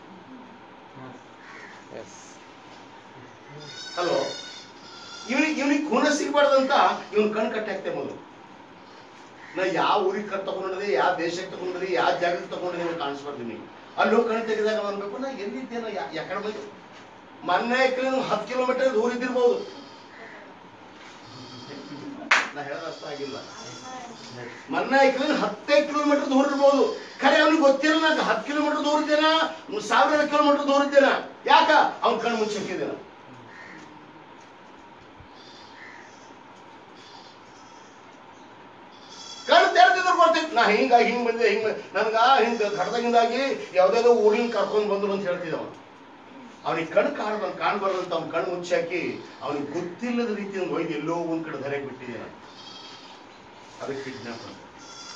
ಹಲೋ, ಇವನಿಗೆ ಖೂನ ಸಿಗ್ಬಾರ್ದಂತ ಇವನ್ ಕಣ್ ಕಟ್ಟಿ ಹಾಕ್ತೆ ಮೊದಲು. ನಾ ಯಾವ ಊರಿಗೆ ತಗೊಂಡಿದೆ, ಯಾವ ದೇಶಕ್ಕೆ ತಗೊಂಡಿದೆ, ಯಾವ ಜಾಗಕ್ಕೆ ತಗೊಂಡಿದೆ ಕಾಣಿಸ್ಬಾರ್ದು. ನೀವು ಅಲ್ಲಿ ಹೋಗಿ ಕಣ್ ತೆಗೆದಾಗ ಅನ್ಬೇಕು, ನಾ ಎಲ್ಲಿದ್ದೇನೋ, ಯಾಕಡೆ ಬಂದು Mannaekhelli 10 ಕಿಲೋಮೀಟರ್ ದೂರ ಇದ್ದಿರ್ಬೋದು. ನಾ ಹೇಳೋದು ಅರ್ಥ ಆಗಿಲ್ಲ. ಮನ್ನಾಯಕಲ್ಲಿ 10 ಕಿಲೋಮೀಟರ್ ದೂರ ಇರ್ಬೋದು, ಖರೆ ಅವ್ನಿಗೆ ಗೊತ್ತಿರಲ್ಲ 10 ಕಿಲೋಮೀಟರ್ ದೂರ ಇದ್ದೇನ, 1000 ಕಿಲೋಮೀಟರ್ ದೂರ ಇದ್ದೇನ. ಯಾಕ? ಅವ್ನ ಕಣ್ಣು ಮುಚ್ಚಿದ್ದೇನ. ಕಣ್ಣು ತೆರೆದಿದ್ರು ಬರ್ತಿತ್ತು. ನಾ ಹಿಂಗ ಬಂದೆ, ನನ್ಗ ಹಿಂಗ ಕಡ್ದಾಗಿಂದಾಗಿ ಯಾವ್ದಾದ್ರು ಊರಿನ ಕರ್ಕೊಂಡ್ ಬಂದ್ರು ಅಂತ ಹೇಳ್ತಿದ್ದವ. ಅವನಿಗೆ ಕಣ್ಣು ಕಾಣ್ಬಾರ್ದಂತ ಅವ್ನ ಕಣ್ಣು ಮುಚ್ಚಾಕಿ ಅವನಿಗೆ ಗೊತ್ತಿಲ್ಲದ ರೀತಿಯಿಂದ ಒಯ್ದು ಎಲ್ಲೋ ಒಂದ್ ಕಡೆ ಧರೆಗೆ ಬಿಟ್ಟಿದ್ದೇನೆ. ಅದಕ್ಕೆ ಕಿಡ್ನಾಪ್ ಅಂತ.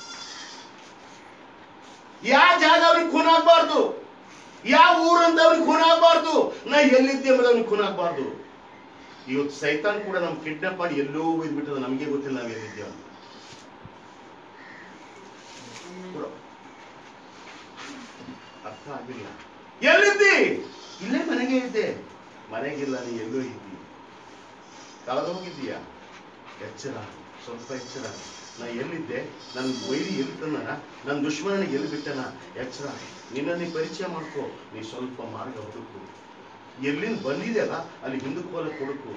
ಯಾವ ಜಾಗ ಅವ್ನಿಗೆ ಖೂನ್ ಆಗ್ಬಾರ್ದು, ಯಾವ ಊರಂತ ಅವ್ನಿಗೆ ಖೂನ್ ಆಗ್ಬಾರ್ದು, ನಾ ಎಲ್ಲಿದ್ದೆ ಎಂಬುದು ಅವ್ನಿಗೆ ಖೂನ್ ಆಗ್ಬಾರ್ದು. ಇವತ್ತು ಸೈತಾನ್ ಕೂಡ ನಮ್ ಕಿಡ್ನಾಪ್ ಮಾಡಿ ಎಲ್ಲೋ ಒಯ್ದ್ಬಿಟ್ಟದ, ನಮಗೆ ಗೊತ್ತಿಲ್ಲ ನಾವ್ ಎಲ್ಲಿದ್ದೇವೆ ಅಂತ. ಅರ್ಥ ಆಗಿಲ್ಲ. ಎಲ್ಲಿದ್ದಿ? ಇಲ್ಲೇ ಮನೆಗೆ ಇದ್ದೆ. ಮನೆಗಿಲ್ಲ, ನೀ ಎಲ್ಲೋ ಇದ್ದಿ. ಕಳೆದು ಹೋಗಿದ್ದೀಯ. ಎಚ್ಚರ, ಸ್ವಲ್ಪ ಎಚ್ಚರ. ನಾ ಎಲ್ಲಿದ್ದೆ, ನನ್ ವೈರಿ ಎಲ್ಲಿ ತಂದನ, ನನ್ನ ದುಶ್ಮನ ಎಲ್ಲಿ ಬಿಟ್ಟನ, ಎಚ್ಚರ. ನಿನ್ನ ಪರಿಚಯ ಮಾಡ್ಕೋ. ನೀ ಸ್ವಲ್ಪ ಮಾರ್ಗ ಹುಡುಕು. ಎಲ್ಲಿಂದ ಬಂದಿದೆಯಲ್ಲ ಅಲ್ಲಿ ಹಿಂದಕ್ಕೆ ಹೋಲಕ್ಕೆ ಹುಡುಕು.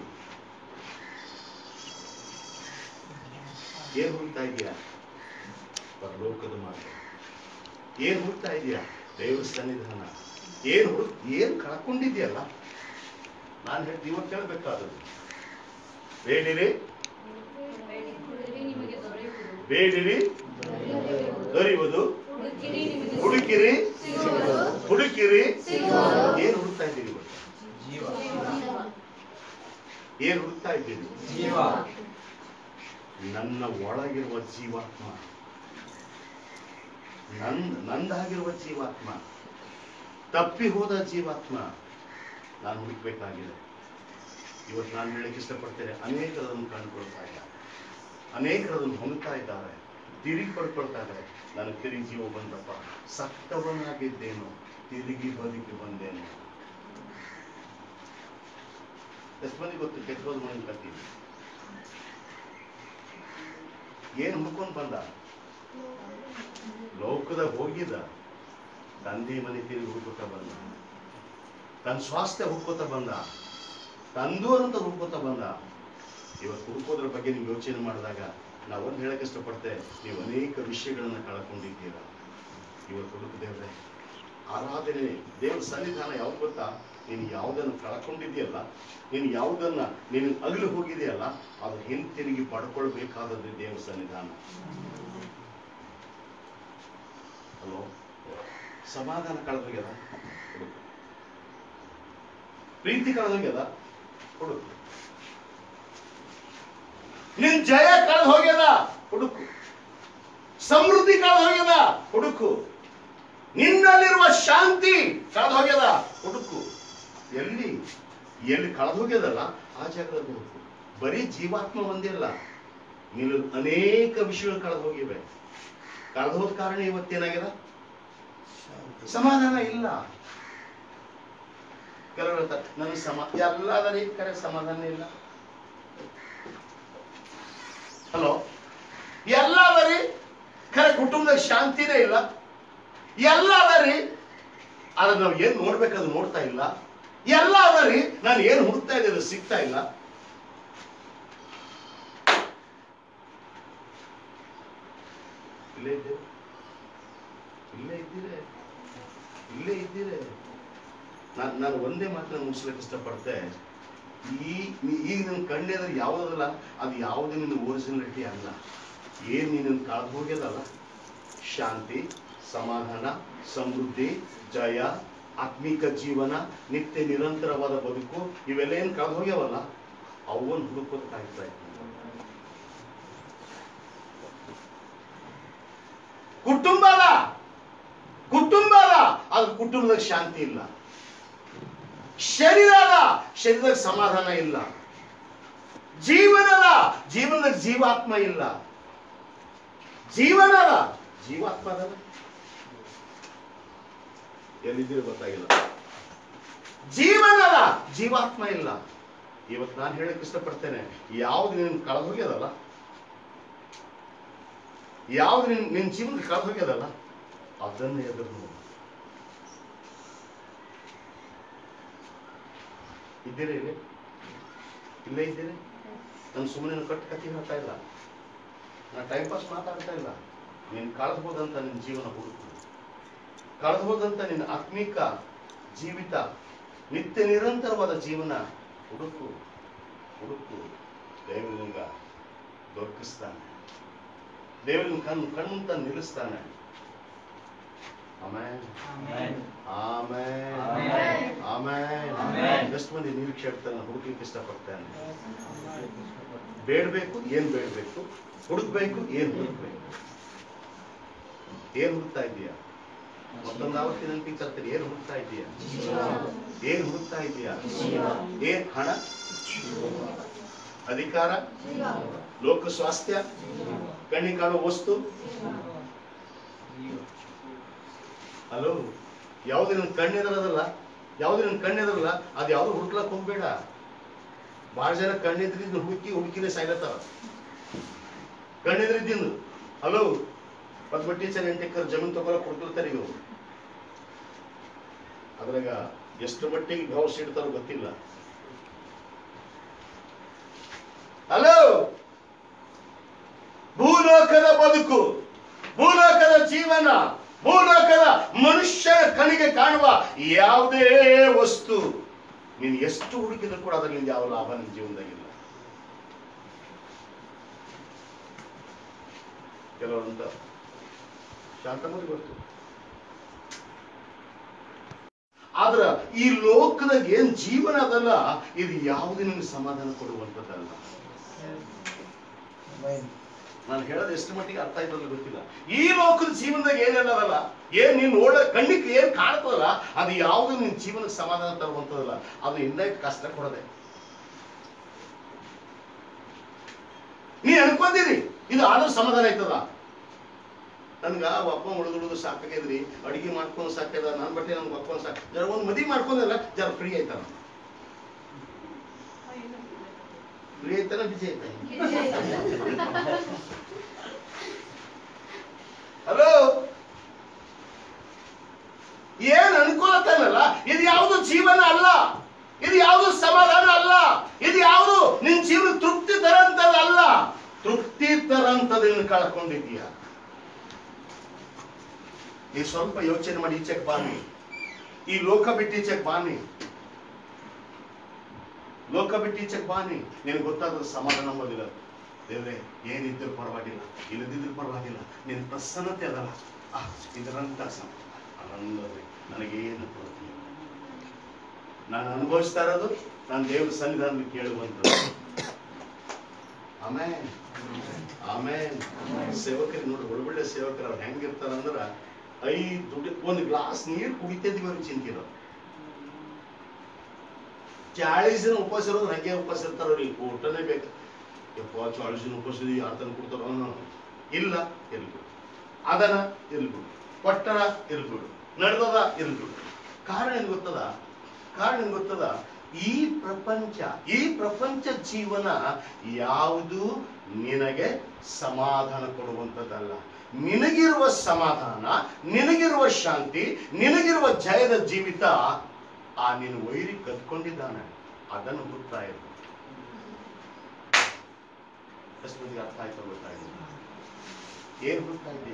ಏನ್ ಹುಡುಕ್ತಾ ಇದೀಯಾ? ಪರಲೋಕದ ಮಾರ್ಗ. ಏನ್ ಹುಡುಕ್ತಾ ಇದೀಯಾ? ದೇವರ ಸನ್ನಿಧಾನ. ಏನ್ ಕಳ್ಕೊಂಡಿದ್ಯಲ್ಲ, ನಾನು ಹೇಳ್ತಿ ಇವತ್ತು ಕೇಳ್ಬೇಕಾದದ್ದು. ಬೇಡಿರಿ ಬೇಡಿರಿ ದೊರೆಯುವುದು, ಹುಡುಕಿರಿ ಹುಡುಕಿರಿ. ಏನ್ ಹುಡುಕ್ತಾ ಇದ್ದೀರಿ ಇವತ್ತು? ಏನ್ ಹುಡುಕ್ತಾ ಇದ್ದೀರಿ? ನನ್ನ ಒಳಗಿರುವ ಜೀವಾತ್ಮ, ನಂದಾಗಿರುವ ಜೀವಾತ್ಮ, ತಪ್ಪಿ ಹೋದ ಜೀವಾತ್ಮ ನಾನು ಹುಡುಕ್ಬೇಕಾಗಿದೆ. ಇವತ್ತು ನಾನು ಹೇಳಕ್ಕೆ ಇಷ್ಟಪಡ್ತೇನೆ, ಅನೇಕರನ್ನು ಕಂಡುಕೊಳ್ತಾ ಇದ್ದಾರೆ, ಅನೇಕರನ್ನು ಹೊಂದ್ತಾ ಇದ್ದಾರೆ, ತಿರುಗಿ ಪಡ್ಕೊಳ್ತಾ ಇದ್ದಾರೆ. ನನಗೆ ತಿರುಗಿ ಜೀವ ಬಂದಪ್ಪ, ಸತ್ತವನಾಗಿದ್ದೇನು, ತಿರುಗಿ ಬದುಕಿ ಬಂದೇನು. ಎಷ್ಟು ಮಂದಿ ಗೊತ್ತು ಕೆಟ್ಟೋದ ಮನೆ ಕತ್ತಿ? ಏನ್ ಹುಡ್ಕೊಂಡ್ ಬಂದ? ಲೋಕದಾಗ ಹೋಗಿದ, ತಂದೆ ಮನೆ ತಿರುಗಿ ಹುಡ್ಕೋತ ಬಂದ, ತನ್ನ ಸ್ವಾಸ್ಥ್ಯ ಹುಡ್ಕೋತ ಬಂದ, ತಂದೂರಂತ ಹುಡ್ಕೋತ ಬಂದ. ಇವತ್ತು ಹುಡ್ಕೋದ್ರ ಬಗ್ಗೆ ನೀವು ಯೋಚನೆ ಮಾಡಿದಾಗ ನಾವು ಒಂದು ಹೇಳಕ್ ಇಷ್ಟಪಡ್ತೆ, ನೀವು ಅನೇಕ ವಿಷಯಗಳನ್ನ ಕಳ್ಕೊಂಡಿದ್ದೀರ. ಇವತ್ತು ಹುಡುಕದೇವ್ರೆ ಆರಾಧನೆ, ದೇವ್ರ ಸನ್ನಿಧಾನ ಯಾವ್ದು ಗೊತ್ತಾ? ನೀನು ಯಾವುದನ್ನು ಕಳ್ಕೊಂಡಿದೆಯಲ್ಲ, ನೀನು ಯಾವುದನ್ನ ನೀನು ಅಗಲು ಹೋಗಿದೆಯಲ್ಲ, ಅದು ಹಿಂತಿರುಗಿ ಪಡ್ಕೊಳ್ಬೇಕಾದದ್ದು ದೇವ್ರ ಸನ್ನಿಧಾನ. ಹಲೋ, ಸಮಾಧಾನ ಕಳೆದೋಗ್ಯದ ಹುಡುಕು, ಪ್ರೀತಿ ಕಳೆದೋಗ್ಯದ ಹುಡುಕು, ನಿನ್ ಜಯ ಕಳೆದು ಹೋಗ್ಯದ ಹುಡುಕು, ಸಮೃದ್ಧಿ ಕಳೆದು ಹೋಗ್ಯದ ಹುಡುಕು, ನಿನ್ನಲ್ಲಿರುವ ಶಾಂತಿ ಕಳೆದು ಹೋಗ್ಯದ ಹುಡುಕು. ಎಲ್ಲಿ ಕಳೆದು ಹೋಗ್ಯದಲ್ಲ ಆ ಜಾಗದಲ್ಲಿ ಹುಡುಕು. ಬರೀ ಜೀವಾತ್ಮ ಒಂದೇ ಅಲ್ಲ, ನೀನು ಅನೇಕ ವಿಷಯಗಳು ಕಳೆದು ಹೋಗಿವೆ. ಕಳೆದು ಹೋದ ಕಾರಣ ಇವತ್ತೇನಾಗ್ಯದ? ಸಮಾಧಾನ ಇಲ್ಲ. ಕೆಲವರು ನನ್ನ ಎಲ್ಲದರಿ ಕರೆ ಸಮಾಧಾನ ಇಲ್ಲ. ಹಲೋ, ಎಲ್ಲದರಿ ಖರೆ ಕುಟುಂಬದಾಗ ಶಾಂತಿನೇ ಇಲ್ಲ. ಎಲ್ಲ ಅದರಿ, ಆದ್ರೆ ನಾವು ಏನ್ ನೋಡ್ಬೇಕದು ನೋಡ್ತಾ ಇಲ್ಲ. ಎಲ್ಲ ಅದರಿ, ನಾನು ಏನ್ ಹುಡುಕ್ತಾ ಇದ್ದೆ ಅದು ಸಿಗ್ತಾ ಇಲ್ಲ. ಇಲ್ಲೇ ಇದ್ದೀರ, ಇಲ್ಲೇ ಇದ್ದೀರೆ, ಇಲ್ಲೇ ಇದ್ದೀರೆ. ನಾನು ಒಂದೇ ಮಾತನ್ನ ಮುಗಿಸ್ಲಿಕ್ಕೆ ಇಷ್ಟಪಡ್ತೆ. ಈಗ ನಿನ್ ಕಣ್ಣೆದ್ರೆ ಯಾವುದಲ್ಲ, ಅದು ಯಾವುದೇ ನಿನ್ನ ಒರಿಜಿನಾಲಿಟಿ ಅಲ್ಲ. ಏನ್ ನೀನು ಕಳೆದು ಹೋಗ್ಯದಲ್ಲ, ಶಾಂತಿ, ಸಮಾಧಾನ, ಸಮೃದ್ಧಿ, ಜಯ, ಆತ್ಮಿಕ ಜೀವನ, ನಿತ್ಯ ನಿರಂತರವಾದ ಬದುಕು, ಇವೆಲ್ಲ ಏನ್ ಕಳೆದು ಹೋಗ್ಯಾವಲ್ಲ, ಅವನ್ ಹುಡುಕೋದ್ ಕಾಯ್ತಾ ಇತ್ತು. ಕುಟುಂಬ ಅದ, ಆದ್ರೆ ಕುಟುಂಬದಾಗ ಶಾಂತಿ ಇಲ್ಲ. ಶರೀರದ ಸಮಾಧಾನ ಇಲ್ಲ. ಜೀವನದಾಗ ಜೀವಾತ್ಮ ಇಲ್ಲ. ಜೀವಾತ್ಮ ಅದ, ಎಲ್ಲಿದ್ದೀರಿ ಗೊತ್ತಾಗಿಲ್ಲ. ಜೀವಾತ್ಮ ಇಲ್ಲ. ಇವತ್ತು ನಾನು ಹೇಳಕ್ ಇಷ್ಟಪಡ್ತೇನೆ, ಯಾವ್ದು ನಿನ್ ಕಳೆದು ಹೋಗ್ಯದಲ್ಲ, ಯಾವ್ದು ನಿನ್ ಜೀವನ ಕಳೆದು ಹೋಗ್ಯದಲ್ಲ, ಅದನ್ನ ಎದುರು ನೋಡು. ಇದ್ದೀರಿ ಇಲ್ಲೇ ಇದ್ದೀರಿ. ನಾನು ಸುಮ್ಮನೆ ಕಟ್ಟಿ ಹೇಳ್ತಾ ಇಲ್ಲ. ನಾನು ಟೈಮ್ ಪಾಸ್ ಮಾತಾಡ್ತಾ ಇಲ್ಲ. ನೀನು ಕಳೆದ್ಬೋದಂತ ನಿನ್ನ ಜೀವನ ಹುಡುಕು, ಕಳೆದ್ಬೋದಂತ ನಿನ್ನ ಆತ್ಮಿಕ ಜೀವಿತ, ನಿತ್ಯ ನಿರಂತರವಾದ ಜೀವನ ಹುಡುಕು ಹುಡುಕು. ದೇವರಿಂದ ದೊರಕಿಸ್ತಾನೆ, ದೇವರಿನ ಕಣ್ಣು ನಿಲ್ಲಿಸ್ತಾನೆ. Amen amen amen. ಎಷ್ಟು ಮಂದಿ ನಿರೀಕ್ಷೆ ಇರ್ತಾನೆ, ಹುಡುಕ್ಲಿಕ್ಕೆ ಇಷ್ಟಪಡ್ತಾನೆ. ಬೇಡಬೇಕು, ಏನ್ ಬೇಡಬೇಕು, ಹುಡುಕ್ಬೇಕು, ಏನ್ ಹುಡುಕ್ಬೇಕು. ಏನ್ ಹುಡುಕ್ತಾ ಇದೀಯಾ? ಮತ್ತೊಂದು ಆವತ್ತಿನ ತರ್ತೀನಿ. ಏನ್ ಹುಡುಕ್ತಾ ಇದೀಯಾ? ಏನ್ ಹುಡುಕ್ತಾ ಇದೀಯಾ? ಏನ್? ಹಣ, ಅಧಿಕಾರ, ಲೋಕ ಸ್ವಾಸ್ಥ್ಯ, ಕಣ್ಣಿ ಕಾಣುವ ವಸ್ತು. ಹಲೋ, ಯಾವ್ದು ನನ್ ಕಣ್ಣೆದರದಲ್ಲ, ಯಾವ್ದು ನನ್ ಕಣ್ಣೆದರಲ್ಲ ಅದು ಯಾವ್ದು ಹುಡುಕ್ಲಕ್ ಹೋಗ್ಬೇಡ. ಬಹಳ ಜನ ಕಣ್ಣೆದ್ರಿದ್ದು ಹುಡುಕಿನೇ ಸಾಯ್ಲತ್ತಾರ. ಕಣ್ಣೆದ್ರಿದ್ದು ಹಲೋ 10 ಟೀಚರ್ 8 ಎಕರೆ ಜಮೀನು ತಗೊಳಕ್ ಕೊಡ್ತಿರ್ತಾರೆ ಇವರು. ಅದ್ರಾಗ ಎಷ್ಟು ಮಟ್ಟಿಗೆ ಗೌಸ್ ಇಡ್ತಾರೋ ಗೊತ್ತಿಲ್ಲ. ಹಲೋ, ಭೂಲೋಕದ ಬದುಕು, ಭೂಲೋಕದ ಜೀವನ, ಭೂಲೋಕದ ಮನುಷ್ಯನ ಕಣಿಗೆ ಕಾಣುವ ಯಾವುದೇ ವಸ್ತು ನೀನು ಎಷ್ಟು ಹುಡುಕಿದ್ರು ಕೂಡ ಅದರಿಂದ ಯಾವ ಲಾಭ ನಿನ್ನ ಜೀವನದಾಗಿಲ್ಲ. ಕೆಲವರಂತ ಶಾಂತಮೂರಿ ಗೊತ್ತು. ಆದ್ರ ಈ ಲೋಕದಾಗ ಏನ್ ಜೀವನ ಅದಲ್ಲ, ಇದು ಯಾವುದೇ ನಿಮ್ಗೆ ಸಮಾಧಾನ ಕೊಡುವಂಥದ್ದಲ್ಲ. ನಾನು ಹೇಳೋದು ಎಷ್ಟು ಮಟ್ಟಿಗೆ ಅರ್ಥ ಆಯ್ತಲ್ಲ ಗೊತ್ತಿಲ್ಲ. ಈ ಲೋಕದ ಜೀವನದಾಗ ಏನೆಲ್ಲದಲ್ಲ, ಏನ್ ನೀನ್ ನೋಡ ಕಣ್ಣಿಗೆ ಏನ್ ಕಾಣ್ತದಲ್ಲ, ಅದು ಯಾವುದು ನಿನ್ ಜೀವನಕ್ಕೆ ಸಮಾಧಾನ ತರುವಂತದಲ್ಲ. ಅದು ಇಂಡೈರೆಕ್ಟ್ ಕಷ್ಟ ಕೊಡದೆ. ನೀ ಅನ್ಕೊಂಡಿರಿ ಇದು ಆದ್ರೂ ಸಮಾಧಾನ ಆಯ್ತದ. ನನ್ಗ ಒಪ್ಪ ಉಳಿದು ಸಾಕಾಗ್ಯದ್ರಿ, ಅಡಿಗೆ ಮಾಡ್ಕೊಂಡು ಸಾಕ್ಯದ, ನನ್ ಬಟ್ಟೆ ನನ್ಗೆ ಒಪ್ಕೊಂಡು ಸಾಕ, ಜರ ಒಂದ್ ಮದಿ ಮಾಡ್ಕೊಂಡಲ್ಲ ಜರ ಫ್ರೀ ಆಯ್ತಾನ. ಫ್ರೀ ಆಯ್ತಾನ ಬಿಜಿ ಆಯ್ತಾನ? ಹಲೋ, ಏನ್ ಅನ್ಕೊಳತ್ತಾನಲ್ಲ, ಇದು ಯಾವುದು ಜೀವನ ಅಲ್ಲ, ಇದು ಯಾವುದು ಸಮಾಧಾನ ಅಲ್ಲ, ಇದು ಯಾವುದು ನಿನ್ ಜೀವನ ತೃಪ್ತಿ ತರಂತದಲ್ಲ. ತೃಪ್ತಿ ತರಂತದನ್ನು ಕಳ್ಕೊಂಡಿದೀಯ. ನೀ ಸ್ವಲ್ಪ ಯೋಚನೆ ಮಾಡಿ ಈಚೆಗೆ ಬಾನಿ, ಈ ಲೋಕ ಬಿಟ್ಟು ಈಚೆಗೆ ಬಾನಿ, ಲೋಕ ಬಿಟ್ಟು ಈಚೆಗೆ ಬಾನಿ. ನಿನಗೆ ಗೊತ್ತಾದ ಸಮಾಧಾನ ಅಂಬೋದಿಲ್ಲ. ದೇವ್ರೆ, ಏನಿದ್ರು ಪರವಾಗಿಲ್ಲ, ಇಲ್ಲದಿದ್ರು ಪರವಾಗಿಲ್ಲ, ನಿನ್ ಪ್ರಸನ್ನತೆ ಅದಲ್ಲ, ಇದರಂತ ಆನಂದವೇ ನನಗೇನು ಕೊಡ್ತೀನಿ. ನಾನು ಅನುಭವಿಸ್ತಾ ಇರೋದು ನಾನು ದೇವ್ರ ಸನ್ನಿಧಾನ ಕೇಳುವಂಥದ್ದು. ಆಮೇನ್ ಆಮೇನ್. ಸೇವಕರಿಗೆ ನೋಡಿ, ಒಳ್ಳೆ ಸೇವಕರು ಅವ್ರು ಹೆಂಗಿರ್ತಾರ ಅಂದ್ರ, 1 ಗ್ಲಾಸ್ ನೀರು ಕುಡಿತಿದ್ವಿ ಅವ್ರಿಗೆ ಚಿಂತಿರೋ. 40 ಜನ ಉಪವಾಸ ಇರೋದು ಹಂಗೆ ಉಪವಾಸ ಇರ್ತಾರ. ಅವ್ರಿಗೆ ಊಟನೇ ಬೇಕು. 40 ಜನ ಉಪವಾಸ ಯಾರು ತಂದು ಕೊಡ್ತಾರ? ಇಲ್ಲ, ಇರ್ಬಿಡು. ಅದನ ಇರ್ಬಿಡು, ಕೊಟ್ಟರ ಇರ್ಬಿಡು, ನಡೆದದ ಇರ್ಬಿಡು. ಕಾರಣ ಏನ್ ಗೊತ್ತದ? ಕಾರಣ ಏನ್ ಗೊತ್ತದ? ಈ ಪ್ರಪಂಚ ಜೀವನ ಯಾವುದು ನಿನಗೆ ಸಮಾಧಾನ ಕೊಡುವಂಥದ್ದಲ್ಲ. ನಿನಗಿರುವ ಸಮಾಧಾನ, ನಿನಗಿರುವ ಶಾಂತಿ, ನಿನಗಿರುವ ಜಯದ ಜೀವಿತ ಆ ನೀನು ವೈರಿ ಕದ್ಕೊಂಡಿದ್ದಾನೆ. ಅದನ್ನು ಹುಡುಕ್ತಾ ಇರು. ಎಷ್ಟು ಮಂದಿಗೆ ಅರ್ಥ ಆಯ್ತು ಗೊತ್ತಾಗಿಲ್ಲ? ಏನ್ ಹುಡುಕ್ತಾ ಇದೆಯಾ?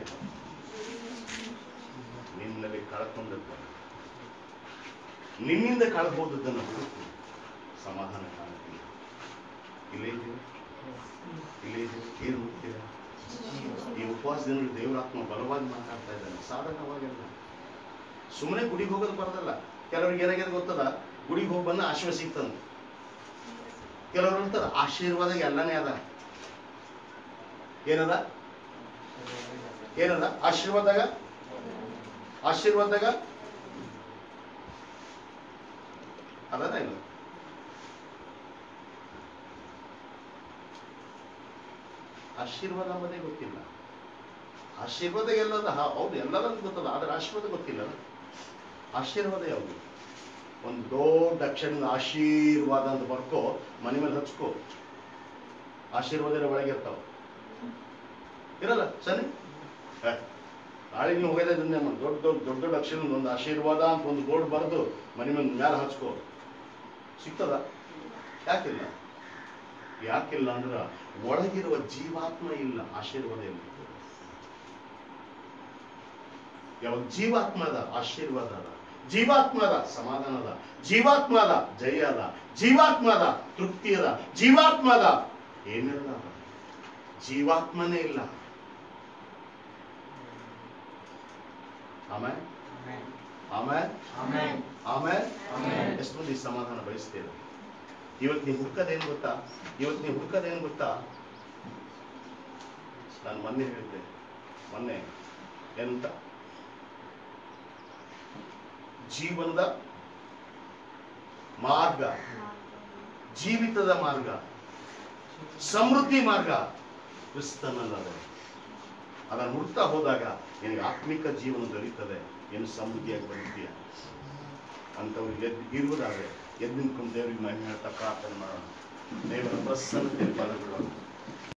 ನಿನ್ನಲ್ಲಿ ಕಳ್ಕೊಂಡದ್ದು, ನಿನ್ನಿಂದ ಕಳ್ಬೋದನ್ನು ಹುಡುಕು. ಸಮಾಧಾನ ಕಾಣುತ್ತೀವಿ. ಇಲ್ಲೇ ಇದೀವಿ, ಇಲ್ಲೇ ಇದೀವಿ. ಏನು ಹುಡುಕ್ತೀರಾ? ಈ ಉಪವಾಸ ದಿನಗಳು ದೇವರಾತ್ಮ ಬಲವಾಗಿ ಮಾತಾಡ್ತಾ ಇದ್ದಾನೆ. ಸಾಧಾರಣವಾಗಿಲ್ಲ. ಸುಮ್ಮನೆ ಗುಡಿಗೆ ಹೋಗೋದು ಬರೋದಲ್ಲ. ಕೆಲವ್ರಿಗೆ ಏನಾಗ್ಯದ ಗೊತ್ತದ? ಗುಡಿಗೆ ಹೋಗಿ ಬಂದ ಆಶೀರ್ವಾದ ಸಿಗ್ತದ. ಕೆಲವ್ರು ಅಂತಾರ ಆಶೀರ್ವಾದ ಎಲ್ಲನೇ ಅದ. ಏನದ? ಏನದ ಆಶೀರ್ವಾದಾಗ? ಆಶೀರ್ವಾದಾಗ ಅದನ ಇಲ್ಲ. ಆಶೀರ್ವಾದ ಅನ್ನೋದೇ ಗೊತ್ತಿಲ್ಲ. ಆಶೀರ್ವಾದ ಎಲ್ಲದ? ಹೌದು, ಎಲ್ಲದಂತ ಗೊತ್ತದ, ಆದ್ರೆ ಆಶೀರ್ವಾದ ಗೊತ್ತಿಲ್ಲ. ಆಶೀರ್ವಾದ ಯಾವುದು? ಒಂದು ದೊಡ್ಡ ಅಕ್ಷರದಿಂದ ಆಶೀರ್ವಾದ ಅಂತ ಬರ್ಕೋ, ಮನೆ ಮೇಲೆ ಹಚ್ಕೋ. ಆಶೀರ್ವಾದ ಒಳಗೆ ಇರ್ತಾವ, ಇರಲ್ಲ ಸರಿ. ನಾಳೆ ನೀವು ಹೋಗೋದೇ ದೊಡ್ಡ ದೊಡ್ಡ ಅಕ್ಷರದಿಂದ ಒಂದು ಆಶೀರ್ವಾದ ಅಂತ ಒಂದು ಬೋರ್ಡ್ ಬರೆದು ಮನೆ ಮೇಲೆ ಹಚ್ಕೋ. ಸಿಗ್ತದ? ಯಾಕಿಲ್ಲ? ಯಾಕಿಲ್ಲ ಅಂದ್ರೆ ಒಳಗಿರುವ ಜೀವಾತ್ಮ ಇಲ್ಲ, ಆಶೀರ್ವಾದ ಇಲ್ಲ. ಯಾವಾಗ ಜೀವಾತ್ಮದ ಆಶೀರ್ವಾದ ಅದ, ಜೀವಾತ್ಮದ ಸಮಾಧಾನ ಅದ, ಜೀವಾತ್ಮದ ಜಯ ಅದ, ಜೀವಾತ್ಮದ ತೃಪ್ತಿ ಅದ, ಜೀವಾತ್ಮದ ಏನಿಲ್ಲ, ಜೀವಾತ್ಮನೇ ಇಲ್ಲ. ಆಮೇಲೆ ಆಮೇಲೆ ಆಮೇಲೆ ಎಷ್ಟು ಮಂದಿ ಸಮಾಧಾನ ಬಯಸ್ತೇವೆ? ಇವತ್ತು ನೀವು ಹುಡುಕದೇನು ಗೊತ್ತಾ? ನಾನು ಮೊನ್ನೆ ಹೇಳಿದ್ದೆ, ಎಂತ ಜೀವನದ ಮಾರ್ಗ, ಜೀವಿತದ ಮಾರ್ಗ, ಸಮೃದ್ಧಿ ಮಾರ್ಗ ಕ್ರಿಸ್ತನಲ್ಲದೆ. ಅದನ್ನು ಹುಡುಕ್ತಾ ಹೋದಾಗ ನಿನಗೆ ಆತ್ಮಿಕ ಜೀವನ ದೊರೀತದೆ, ಏನು ಸಮೃದ್ಧಿಯಾಗಿ ಬರುತ್ತೀಯ ಅಂತವ್ರಿಗೆ ಇರುವುದಾದ್ರೆ ಎದ್ದು ನಿಂತ್ಕೊಂಡು ದೇವರಿಗೆ ಮಹಿಮೆ ಹೇಳ್ತಾ ಪ್ರಾರ್ಥನೆ ಮಾಡೋಣ. ದೇವರ ಪ್ರಸನ್ನತೆ ಬಲಗೊಳ್ಳೋಣ.